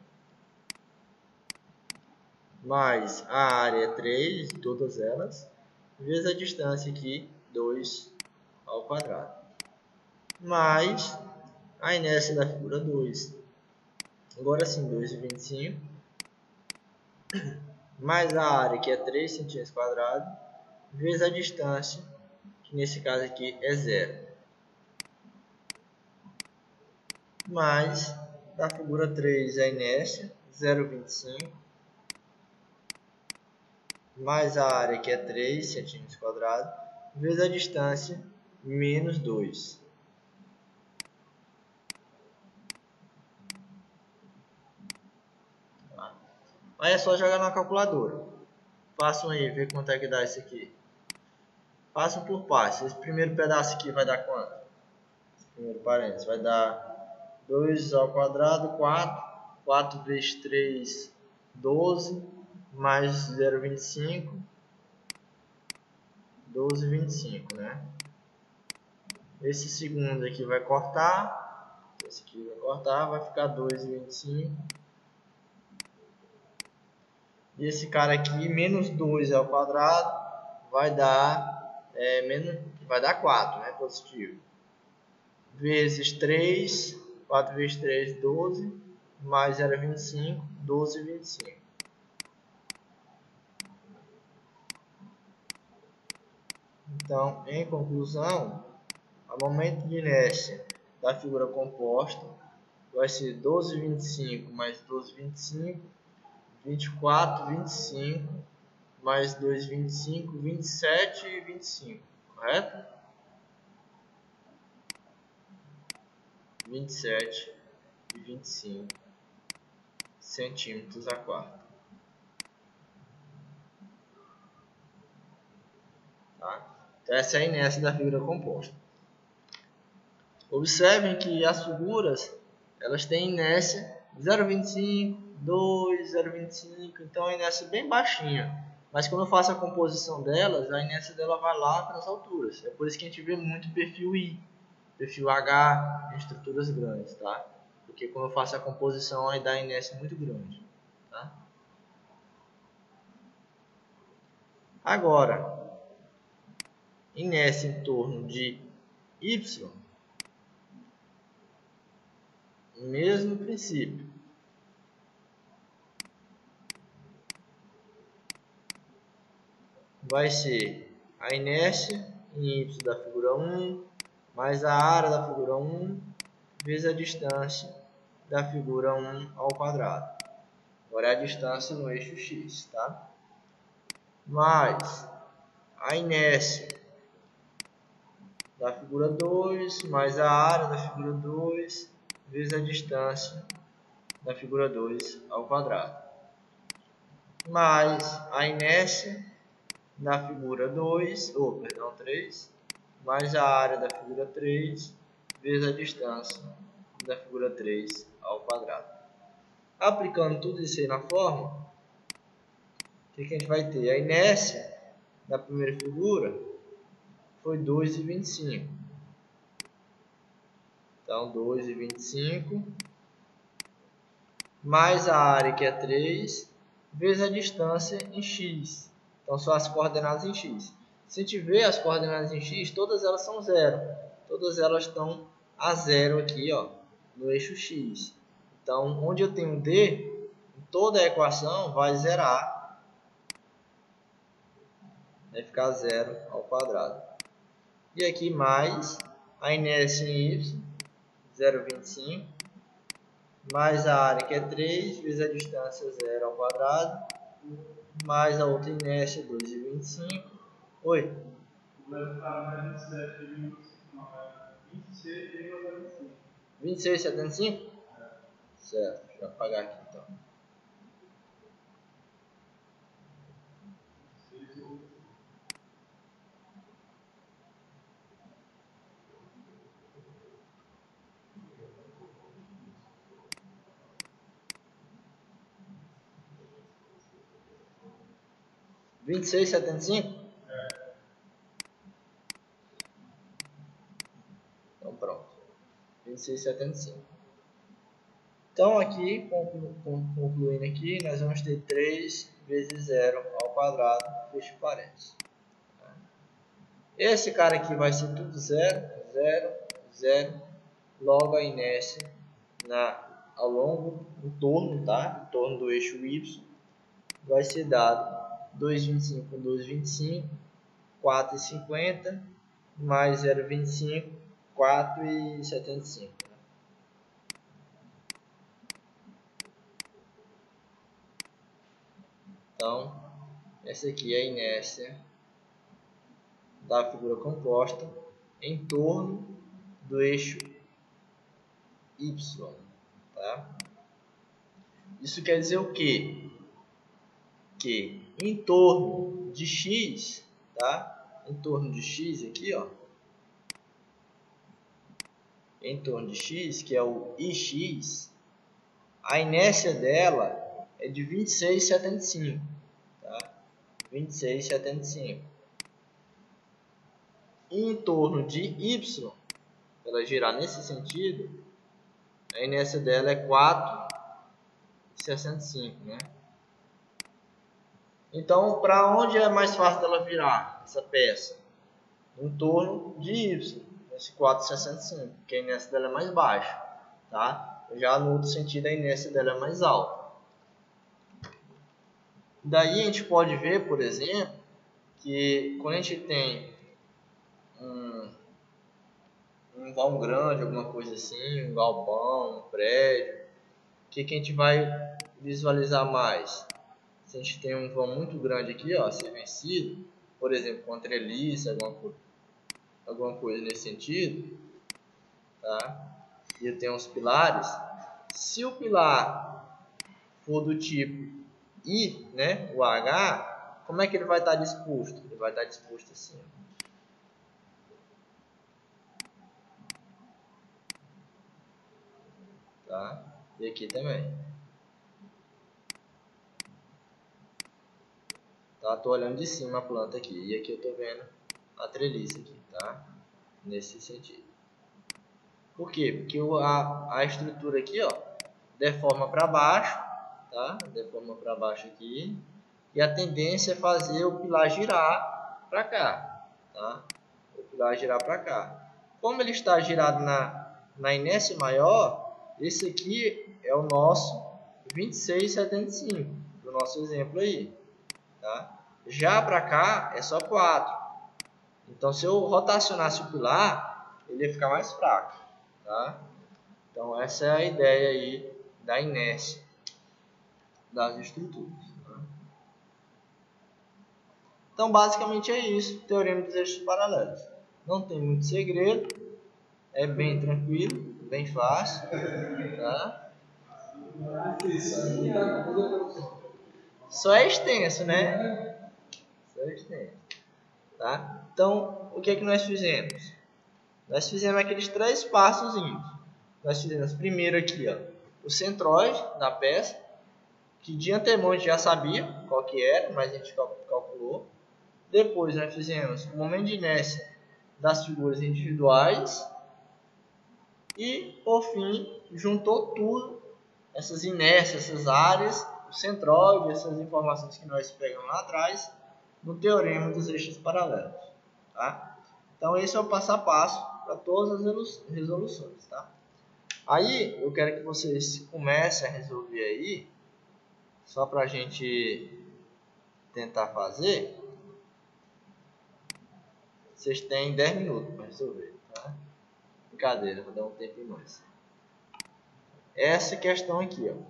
mais a área 3, de todas elas, vezes a distância aqui, 2 ao quadrado, mais a inércia da figura 2, agora sim, 2,25, mais a área, que é 3 cm², vezes a distância, que nesse caso aqui é 0. Mais da figura 3 a inércia, 0,25, mais a área, que é 3 cm², vezes a distância, menos 2. Aí é só jogar na calculadora. Façam aí, ver quanto é que dá isso aqui. Façam por partes. Esse primeiro pedaço aqui vai dar quanto? Esse primeiro parênteses vai dar 2 ao quadrado, 4. 4 vezes 3, 12. Mais 0,25. 12,25, né? Esse segundo aqui vai cortar. Esse aqui vai cortar, vai ficar 2,25. E esse cara aqui, menos 2 ao quadrado, vai dar, vai dar 4, né? Positivo. Vezes 3, 4 vezes 3, 12, mais 0,25, 12,25. Então, em conclusão, o momento de inércia da figura composta vai ser 12,25 mais 12,25, 24, 25, mais 2, 25, 27 e 25, correto? 27 e 25 centímetros a quarto. Tá? Então, essa é a inércia da figura composta. Observem que as figuras elas têm inércia 0,25, 2, 0,25, então a inércia é bem baixinha. Mas quando eu faço a composição delas, a inércia dela vai lá para as alturas. É por isso que a gente vê muito perfil I, perfil H em estruturas grandes, tá? Porque quando eu faço a composição, aí dá inércia muito grande, tá? Agora, inércia em torno de Y, mesmo princípio. Vai ser a inércia em Y da figura 1, mais a área da figura 1, vezes a distância da figura 1 ao quadrado. Agora é a distância no eixo X, tá? Mais a inércia da figura 2, mais a área da figura 2, vezes a distância da figura 2 ao quadrado. Mais a inércia da figura 3, mais a área da figura 3, vezes a distância da figura 3 ao quadrado. Aplicando tudo isso aí na fórmula, o que a gente vai ter? A inércia da primeira figura foi 2,25. Então 2,25 mais a área, que é 3, vezes a distância em x. Então são as coordenadas em x. Se a gente vê as coordenadas em x, todas elas são 0. Todas elas estão a 0 aqui, ó, no eixo x. Então, onde eu tenho d, toda a equação vai zerar. Vai ficar 0 ao quadrado. E aqui mais a inércia em y, 0,25. Mais a área, que é 3, vezes a distância 0 ao quadrado, mais a outra inércia, 2,25. Oi? Vai ficar mais 26,75? Certo, deixa eu apagar aqui então. R$ 26,75? Então pronto. 26,75. Então aqui, concluindo aqui, nós vamos ter 3 vezes 0 ao quadrado, fecha parênteses. Esse cara aqui vai ser tudo 0, 0, 0. Logo a inércia ao longo, em torno, tá? Em torno do eixo y, vai ser dado 2,25 com 2,25, 4,50, mais 0,25, 4,75. Então, essa aqui é a inércia da figura composta em torno do eixo y. Tá? Isso quer dizer o quê? Que em torno de x, tá? Em torno de x aqui, ó. Em torno de x, que é o ix, a inércia dela é de 26,75, tá? 26,75. E em torno de y, ela girar nesse sentido, a inércia dela é 4,65, né? Então, para onde é mais fácil dela virar essa peça? Em torno de y, esse 4,65, porque a inércia dela é mais baixa, tá? Já no outro sentido, a inércia dela é mais alta. Daí a gente pode ver, por exemplo, que quando a gente tem um vão grande, alguma coisa assim, um galpão, um prédio, o que a gente vai visualizar mais? Se a gente tem um vão muito grande aqui, ó, a ser vencido, por exemplo, com treliça, alguma coisa nesse sentido, tá? E eu tenho uns pilares. Se o pilar for do tipo I, né, o H, como é que ele vai estar disposto? Ele vai estar disposto assim. Tá? E aqui também. Tá? Tô olhando de cima a planta aqui. E aqui eu tô vendo a treliça aqui, tá? Nesse sentido. Por quê? Porque a estrutura aqui, ó, deforma para baixo, tá? Deforma para baixo aqui. E a tendência é fazer o pilar girar para cá, tá? O pilar girar para cá. Como ele está girado na inércia maior, esse aqui é o nosso 26,75, do nosso exemplo aí, tá? Já para cá é só 4. Então, se eu rotacionasse o pilar, ele ia ficar mais fraco, tá? Então, essa é a ideia aí da inércia das estruturas. Tá? Então, basicamente é isso, teorema dos eixos paralelos. Não tem muito segredo, é bem tranquilo, bem fácil, tá? Só é extenso, né? Só é extenso, tá? Então, o que é que nós fizemos? Nós fizemos aqueles 3 passozinhos. Nós fizemos primeiro aqui, ó, o centroide da peça, que de antemão a gente já sabia qual que era, mas a gente calculou. Depois nós fizemos o momento de inércia das figuras individuais. E, por fim, juntou tudo, essas inércias, essas áreas, o centroide, essas informações que nós pegamos lá atrás, no teorema dos eixos paralelos. Tá? Então, esse é o passo a passo para todas as resoluções. Tá? Aí, eu quero que vocês comecem a resolver aí, só para a gente tentar fazer. Vocês têm 10 minutos para resolver. Tá? Brincadeira, vou dar um tempo em mais. Essa questão aqui, ó.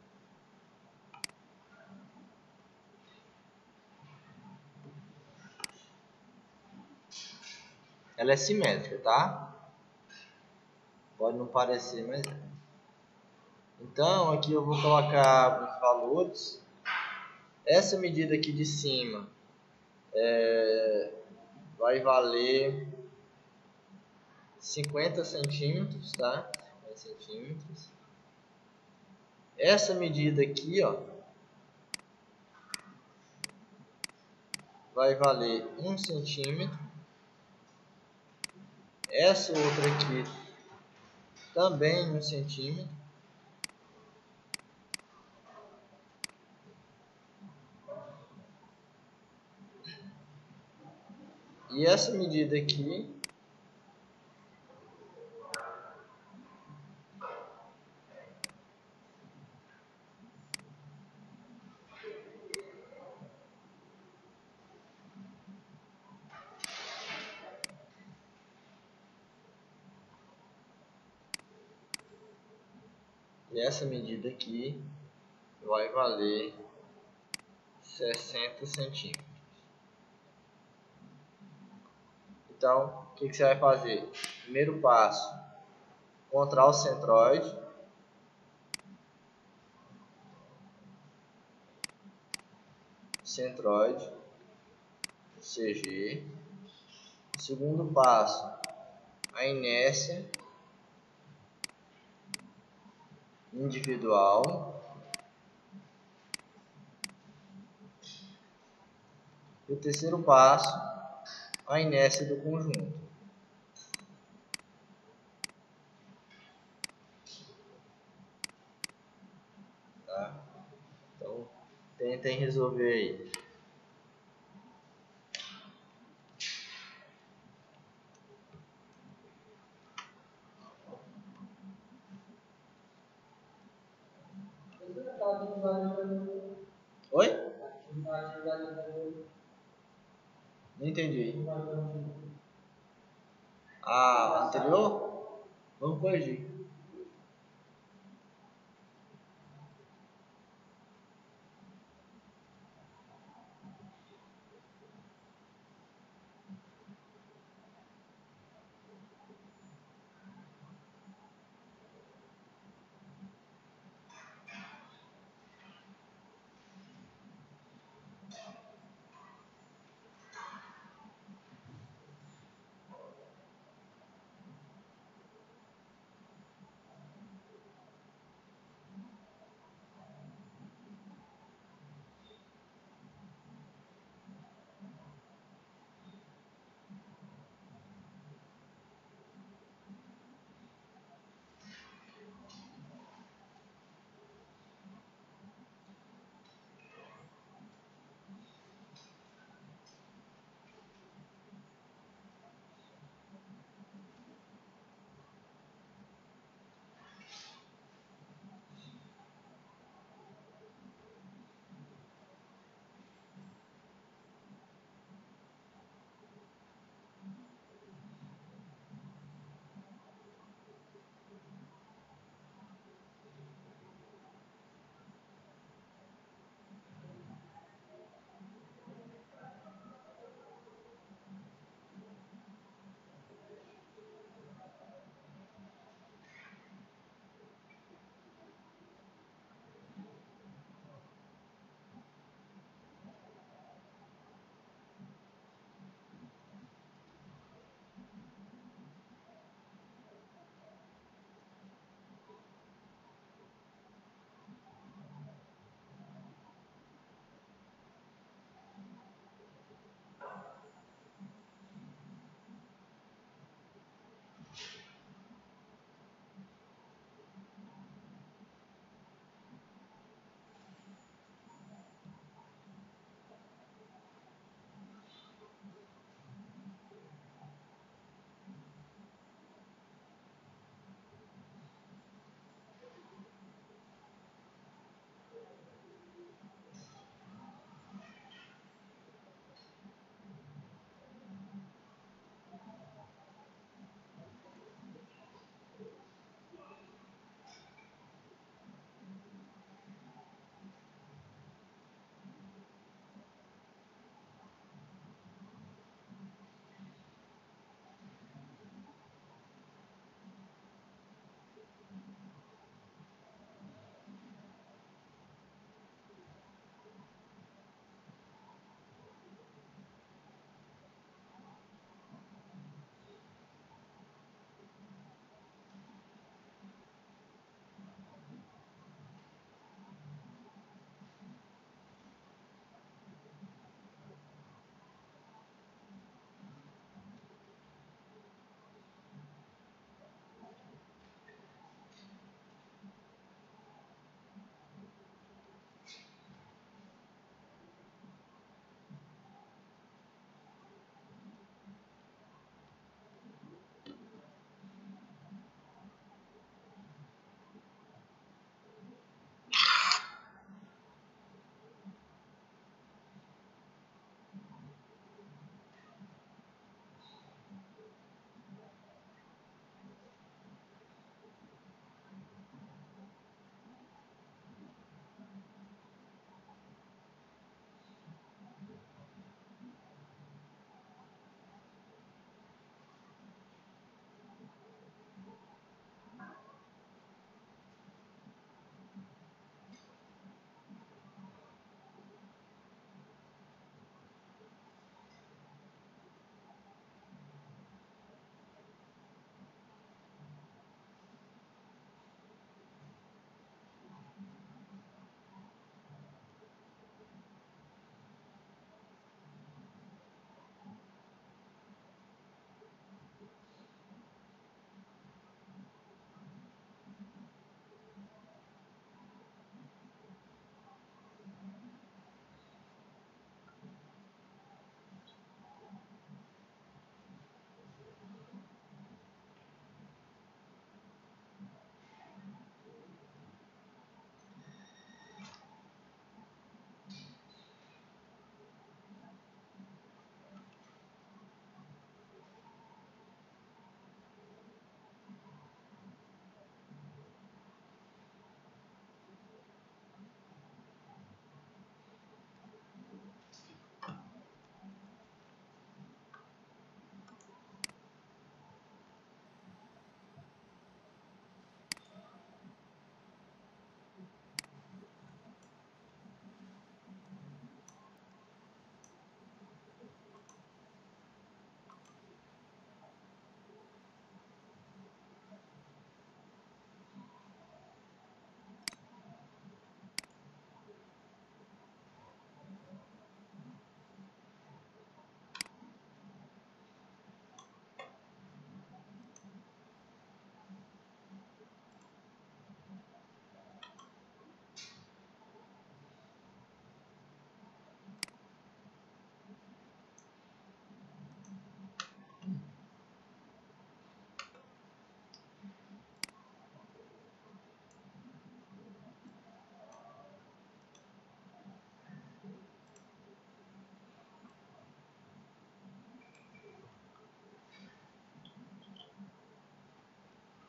Ela é simétrica, tá? Pode não parecer, mas é. Então, aqui eu vou colocar alguns valores. Essa medida aqui de cima vai valer 50 centímetros, tá? 50 centímetros. Essa medida aqui, ó, vai valer 1 centímetro. Essa outra aqui também 1 centímetro. E essa medida aqui aqui vai valer 60 centímetros. Então, o que você vai fazer? Primeiro passo, encontrar o centroide. Centroide, CG. Segundo passo, a inércia individual. E o terceiro passo, a inércia do conjunto. Tá? Então, tentem resolver aí. Oi? Não entendi. A anterior? Vamos corrigir.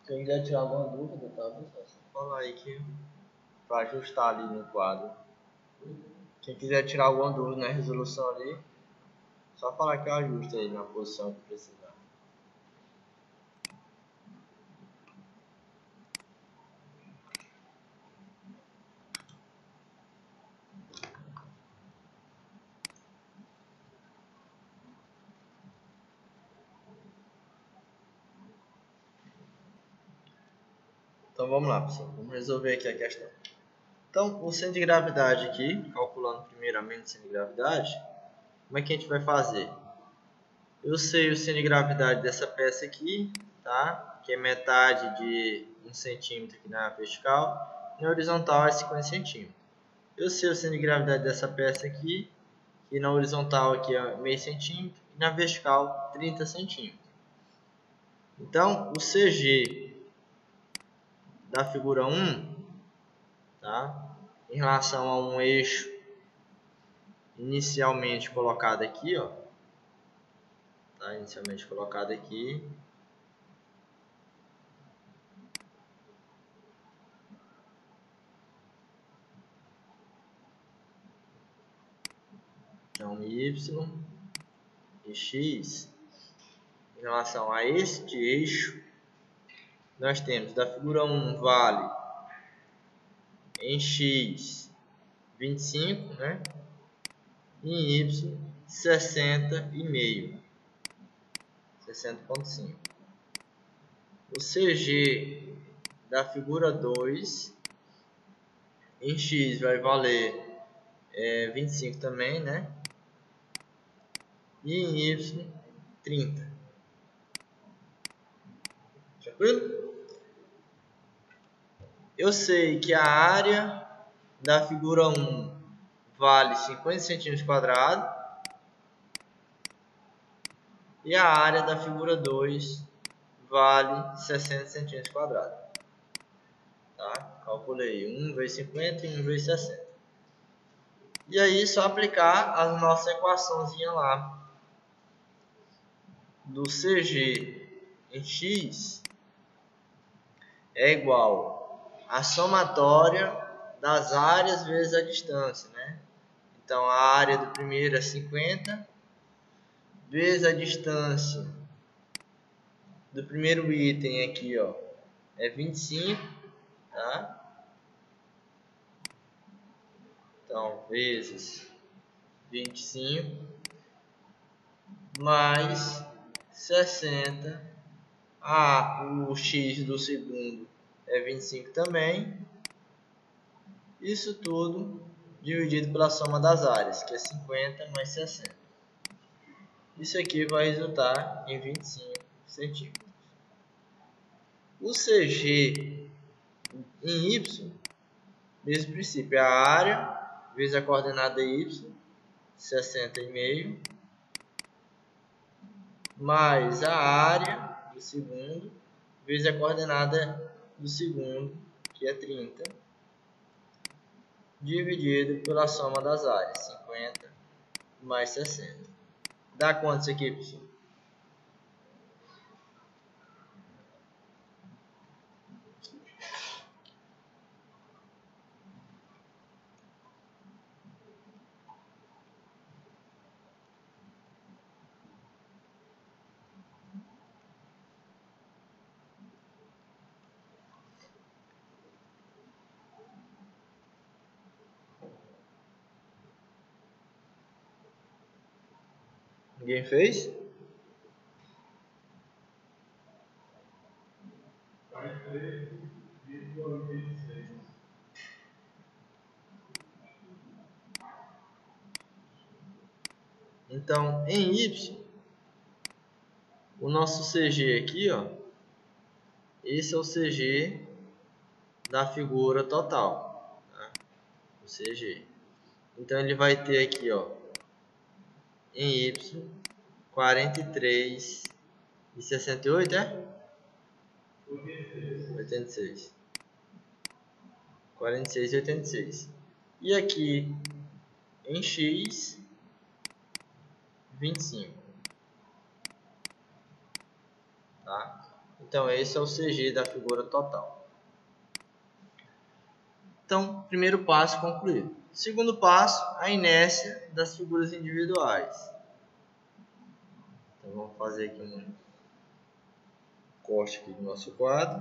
Quem quiser tirar alguma dúvida, tá, pessoal? Só falar aí que para ajustar ali no quadro. Quem quiser tirar alguma dúvida na resolução ali, só falar que eu ajusto aí na posição que precisar. Então vamos lá, pessoal. Vamos resolver aqui a questão. Então, o centro de gravidade aqui, calculando primeiramente o centro de gravidade, como é que a gente vai fazer? Eu sei o centro de gravidade dessa peça aqui, tá? Que é metade de 1 centímetro aqui na vertical, e na horizontal é 50 centímetros. Eu sei o centro de gravidade dessa peça aqui, que na horizontal aqui é meio centímetro, e na vertical 30 centímetros. Então, o CG da figura 1, tá? Em relação a um eixo inicialmente colocado aqui, ó, tá? Inicialmente colocado aqui, então y e x, em relação a este eixo, nós temos da figura 1 vale em x 25, né? E em y 60,5, 60,5. O CG da figura 2 em x vai valer 25 também, né? E em y 30. Tranquilo? Eu sei que a área da figura 1 vale 50 centímetros quadrados e a área da figura 2 vale 60 centímetros quadrados. Tá? Calculei 1 vezes 50 e 1 vezes 60. E aí só aplicar a nossa equaçãozinha lá do CG em x é igual à somatória das áreas vezes a distância, né? Então a área do primeiro é 50 vezes a distância do primeiro item aqui, ó, é 25, tá? Então vezes 25 mais 60. O x do segundo é 25 também. Isso tudo dividido pela soma das áreas, que é 50 mais 60. Isso aqui vai resultar em 25 centímetros. O CG em y, mesmo princípio, é a área vezes a coordenada y, 60,5, mais a área do segundo vezes a coordenada do segundo, que é 30, dividido pela soma das áreas, 50 mais 60. Dá quanto isso aqui, pessoal? Ninguém fez? Então, em y, o nosso CG aqui, ó, esse é o CG da figura total, tá? O CG. Então ele vai ter aqui, ó, em y 43,68, é? 86. 46,86. E aqui em x 25, tá? Então esse é o CG da figura total. Então, primeiro passo concluído. Segundo passo, a inércia das figuras individuais. Então vamos fazer aqui um corte aqui do nosso quadro.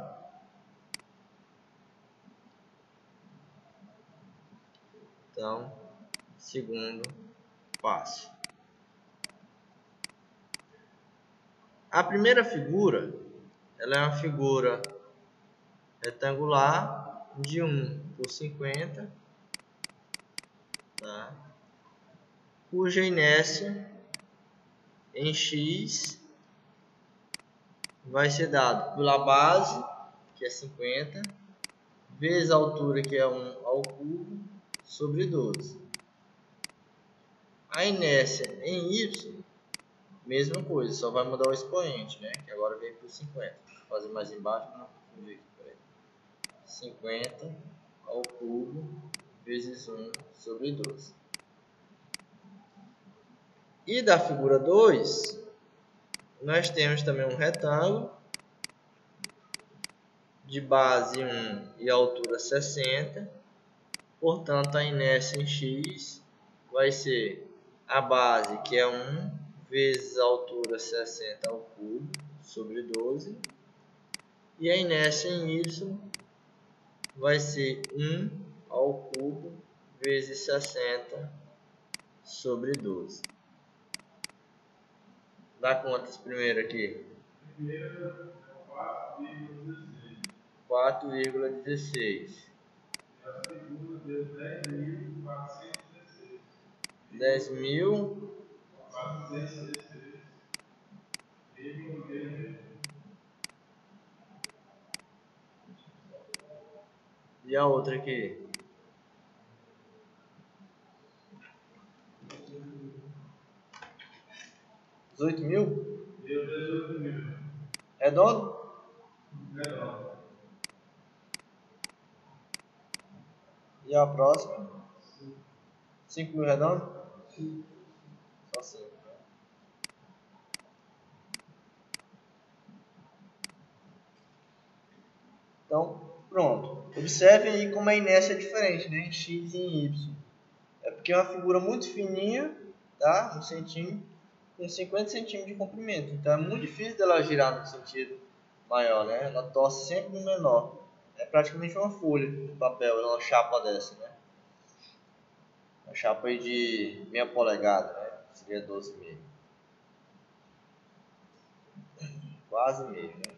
Então, segundo passo. A primeira figura, ela é uma figura retangular de 1 por 50, tá? Cuja inércia em x vai ser dado pela base, que é 50, vezes a altura, que é 1 ao cubo, sobre 12. A inércia em y, mesma coisa, só vai mudar o expoente, né? Que agora vem por 50. Vou fazer mais embaixo para não confundir aqui. 50 ao cubo vezes 1 sobre 12. E da figura 2, nós temos também um retângulo de base 1 e altura 60. Portanto, a inércia em x vai ser a base, que é 1, vezes a altura 60 ao cubo sobre 12. E a inércia em y vai ser 1 ao cubo vezes 60 sobre 12. Dá quantas primeiro aqui? Primeiro é 4,16. 4,16. E a segunda deu 10.416. 10.416. E a outra aqui? 18.000? Deu 18.000. Redondo? Redondo. E a próxima? 5.000 redondo? Sim. Só 5. Então, pronto. Observe aí como a inércia é diferente, né? Em x e em y. É porque é uma figura muito fininha, tá? 1 centímetro, com 50 centímetros de comprimento. Então é muito difícil dela girar no sentido maior, né? Ela torce sempre no menor. É praticamente uma folha de papel, uma chapa dessa, né? Uma chapa aí de meia polegada, né? Seria 12,5. Quase meio, né?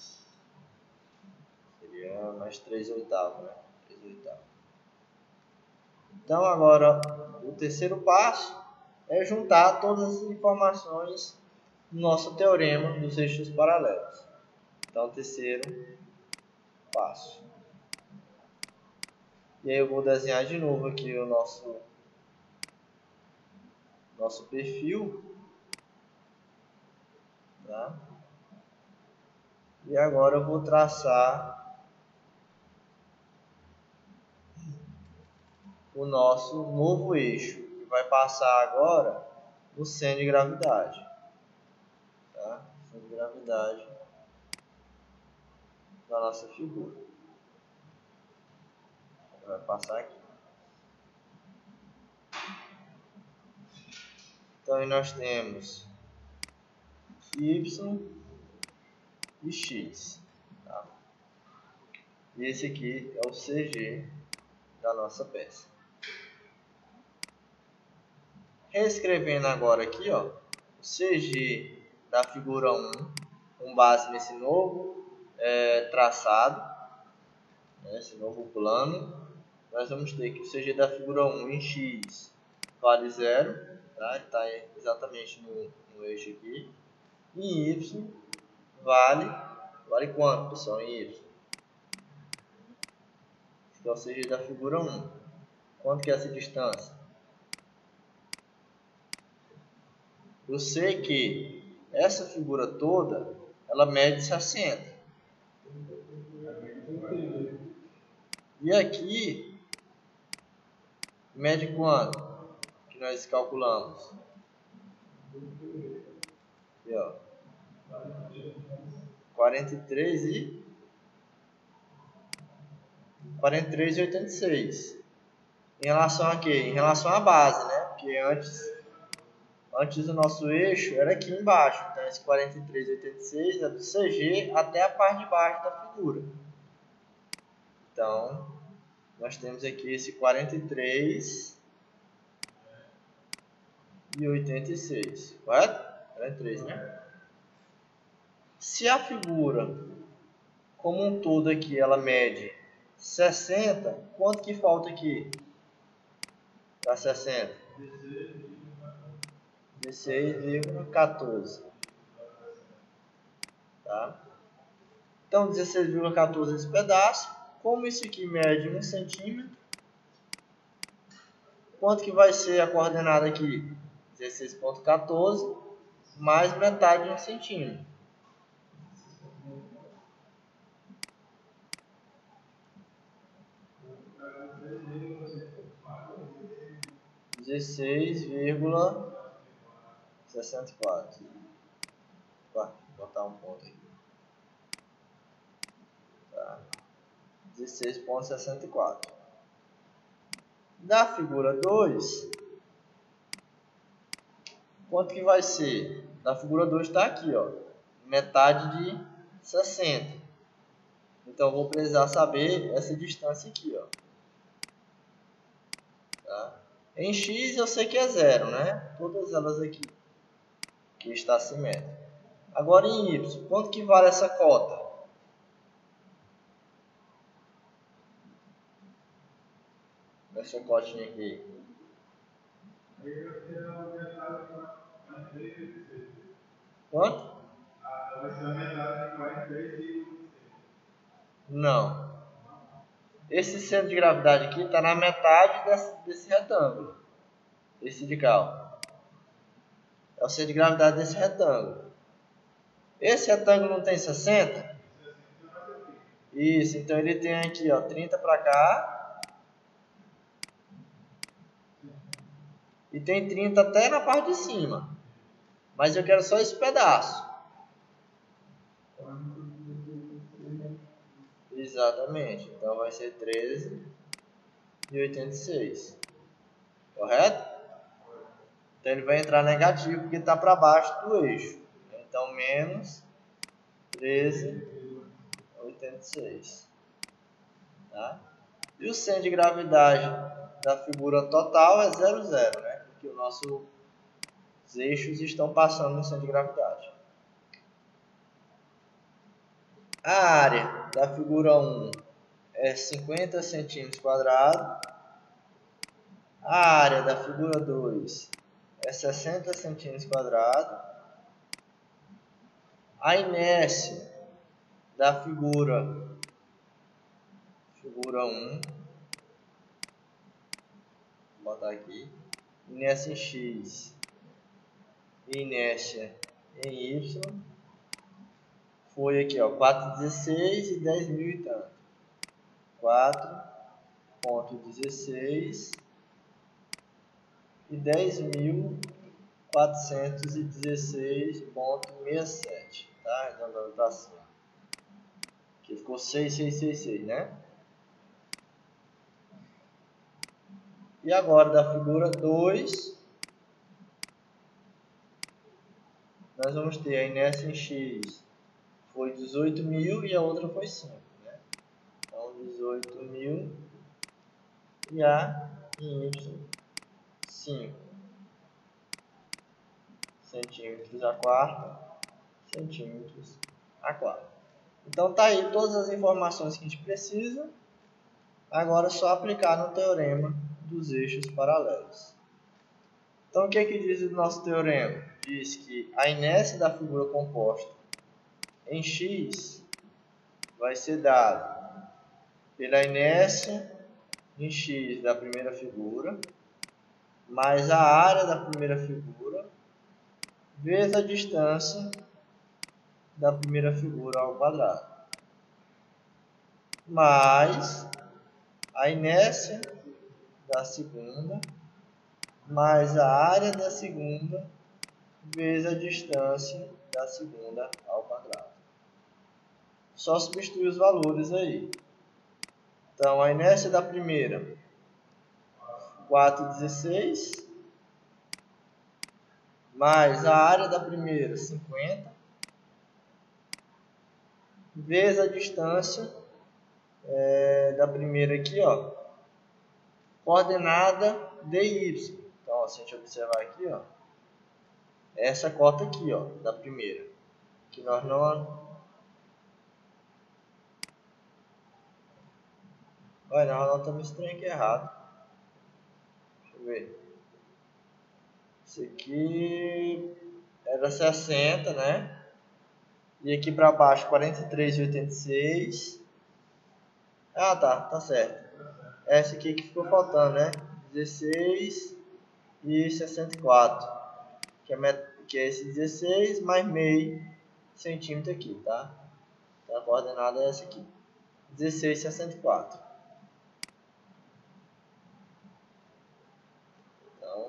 Seria mais 3/8, né? 3/8. Então agora o terceiro passo é juntar todas as informações no nosso teorema dos eixos paralelos. Então, terceiro passo. E aí eu vou desenhar de novo aqui o nosso perfil. Tá? E agora eu vou traçar o nosso novo eixo, que vai passar agora no centro de gravidade. Tá? Centro de gravidade da nossa figura. Vai passar aqui. Então aí nós temos y e x. Tá? E esse aqui é o CG da nossa peça. Reescrevendo agora aqui, ó, o CG da figura 1, com base nesse novo traçado, né, esse novo plano, nós vamos ter que o CG da figura 1 em x vale 0, tá? Está exatamente no eixo aqui. E em y vale quanto, pessoal, em y? Esse é o CG da figura 1. Quanto que é essa distância? Eu sei que essa figura toda, ela mede 60. E aqui, mede quanto? Que nós calculamos. Aqui, ó. 43,86. Em relação a quê? Em relação à base, né? Porque antes o nosso eixo era aqui embaixo. Então esse 43,86 é do CG até a parte de baixo da figura. Então nós temos aqui esse 43,86, correto? 43, né? Se a figura como um todo aqui ela mede 60, quanto que falta aqui para 60? 16,14. Tá? Então 16,14 esse pedaço. Como isso aqui mede 1 centímetro, quanto que vai ser a coordenada aqui? 16,14 mais metade de 1 centímetro. (16,64). Vou botar um ponto aqui. Tá. 16,64. Da figura 2, quanto que vai ser? Da figura 2 está aqui, ó, metade de 60. Então, eu vou precisar saber essa distância aqui, ó. Tá? Em x eu sei que é 0, né? Todas elas aqui, que está simétrico. Agora em y, quanto que vale essa cota? Essa cotinha aqui. Quanto? Vai ser a metade de 43,6. Não. Esse centro de gravidade aqui está na metade desse retângulo. Esse de cá. É o centro de gravidade desse retângulo. Esse retângulo não tem 60? Isso, então ele tem aqui, ó, 30 para cá. E tem 30 até na parte de cima. Mas eu quero só esse pedaço. Exatamente. Então vai ser 13,86. Correto? Então ele vai entrar negativo porque está para baixo do eixo. Então menos 13,86. Tá? E o centro de gravidade da figura total é 0, 0, né? Porque os nossos eixos estão passando no centro de gravidade. A área da figura 1 é 50 centímetros quadrados. A área da figura 2 é 60 centímetros quadrados. A inércia da figura 1, vou botar aqui, inércia em x e inércia em y, foi aqui, ó, 4,16 e 10 mil e tanto. 4,16 e 10.416,67, tá? Arredondando para cima. Aqui ficou 6,666, né? E agora da figura 2, nós vamos ter a inércia em x foi 18.000 e a outra foi 5, né? Então 18.000 e a em y 5 centímetros a quarta, centímetros a quarta. Então tá aí todas as informações que a gente precisa. Agora é só aplicar no teorema dos eixos paralelos. Então o que é que diz o nosso teorema? Diz que a inércia da figura composta em x vai ser dada pela inércia em x da primeira figura mais a área da primeira figura vezes a distância da primeira figura ao quadrado, mais a inércia da segunda mais a área da segunda vezes a distância da segunda ao quadrado. só substituir os valores aí. Então, a inércia da primeira, 4,16, mais a área da primeira, 50, vezes a distância da primeira aqui, ó, coordenada dy. Então, ó, se a gente observar aqui, ó, essa cota aqui, ó, da primeira, que nós não... Olha, nós anotamos esse trem aqui errado. Deixa eu ver. Isso aqui era 60, né? E aqui para baixo, 43,86. Ah, tá certo. Essa aqui que ficou faltando, né? 16 e 64. Que é esse 16 mais meio centímetro aqui, tá? Então a coordenada é essa aqui. 16,64. Então,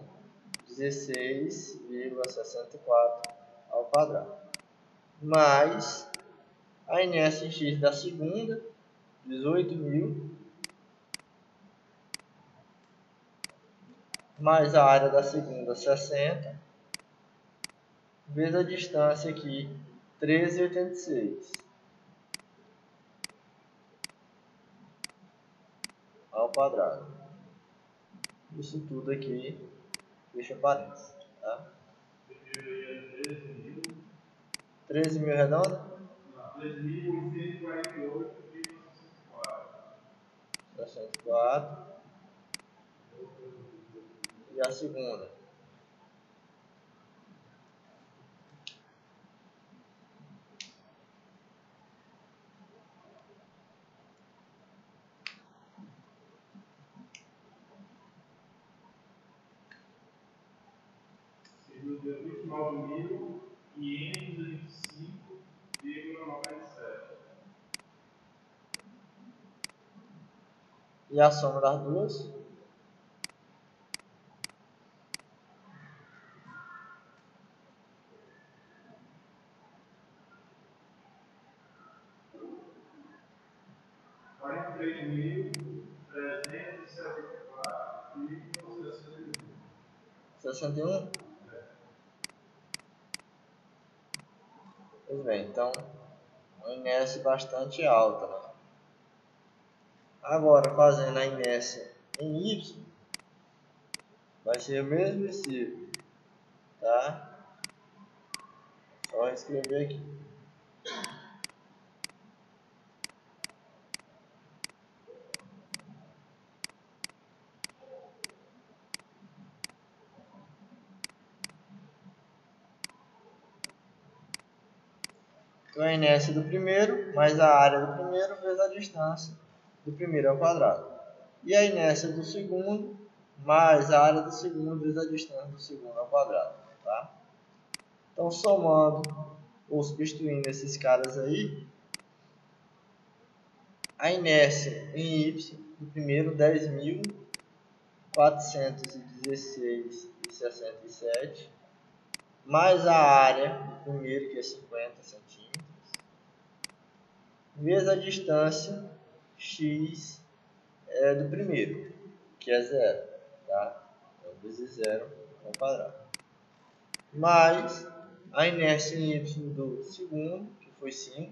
16,64 ao quadrado. Mais a inércia em x da segunda, 18.000, mais a área da segunda, 60, vezes a distância aqui, 13,86 ao quadrado. Isso tudo aqui fecha parênteses, tá? 13.000 redondo? 64. E a segunda? E a soma das duas? R$ 61? Pois bem, então uma inércia bastante alta, né? Agora, fazendo a inércia em y, vai ser o mesmo princípio, tá? Só escrever aqui. Então, a inércia do primeiro mais a área do primeiro vezes a distância do primeiro ao quadrado. E a inércia do segundo mais a área do segundo vezes a distância do segundo ao quadrado, tá? Então, somando ou substituindo esses caras aí, a inércia em y do primeiro, 10.416,67, mais a área do primeiro, que é 50 centímetros, vezes a distância x do primeiro, que é 0, tá? Então, vezes 0 ao quadrado. Mais a inércia em y do segundo, que foi 5,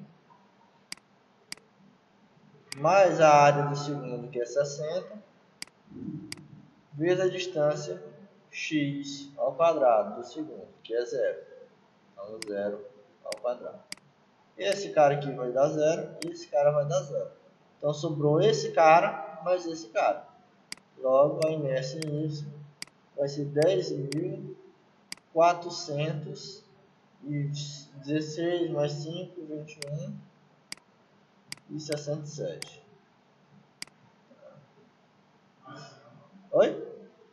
mais a área do segundo, que é 60, vezes a distância x ao quadrado do segundo, que é 0. Então, 0 ao quadrado. Esse cara aqui vai dar 0 e esse cara vai dar 0. Então, sobrou esse cara mais esse cara. Logo, a inércia em y vai ser 10.416 mais 5, 21 e 67. Oi?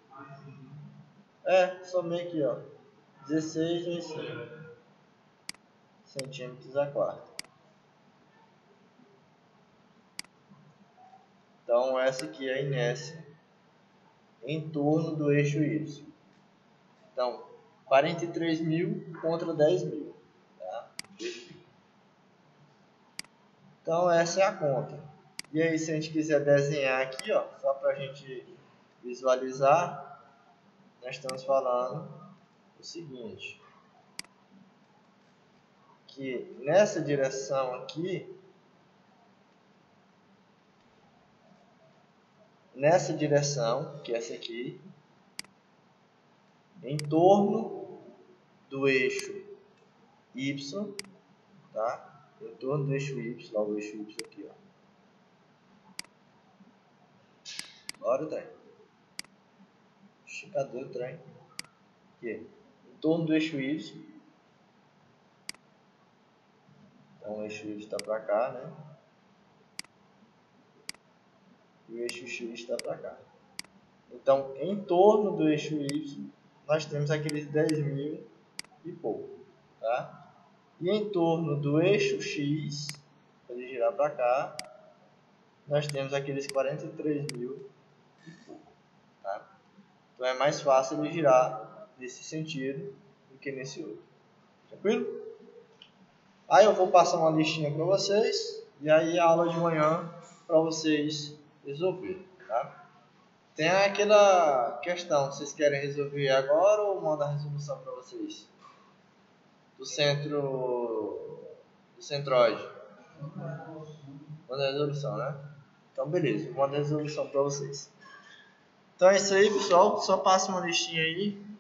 Somei aqui, ó. 16 vezes 5 centímetros a quarta. Então, essa aqui é a inércia em torno do eixo Y. Então, 43.000 contra 10.000. Tá? Então essa é a conta. E aí se a gente quiser desenhar aqui, ó, só para a gente visualizar, nós estamos falando o seguinte, que nessa direção aqui, nessa direção, que é essa aqui, em torno do eixo Y, tá? Em torno do eixo Y, lá o eixo Y aqui, ó. Bora o trem. Cadê o trem? Aqui. Em torno do eixo Y. Então o eixo Y está para cá, né? E o eixo X está para cá. Então, em torno do eixo Y, nós temos aqueles 10.000 e pouco, tá? E em torno do eixo X, para ele girar para cá, nós temos aqueles 43.000 e pouco, tá? Então é mais fácil ele girar nesse sentido do que nesse outro. Tranquilo? Aí eu vou passar uma listinha para vocês e aí a aula de manhã para vocês resolverem, tá? Tem aquela questão, vocês querem resolver agora ou manda a resolução para vocês? Do centroide. Manda a resolução, né? Então beleza, manda a resolução para vocês. Então é isso aí, pessoal. Só passa uma listinha aí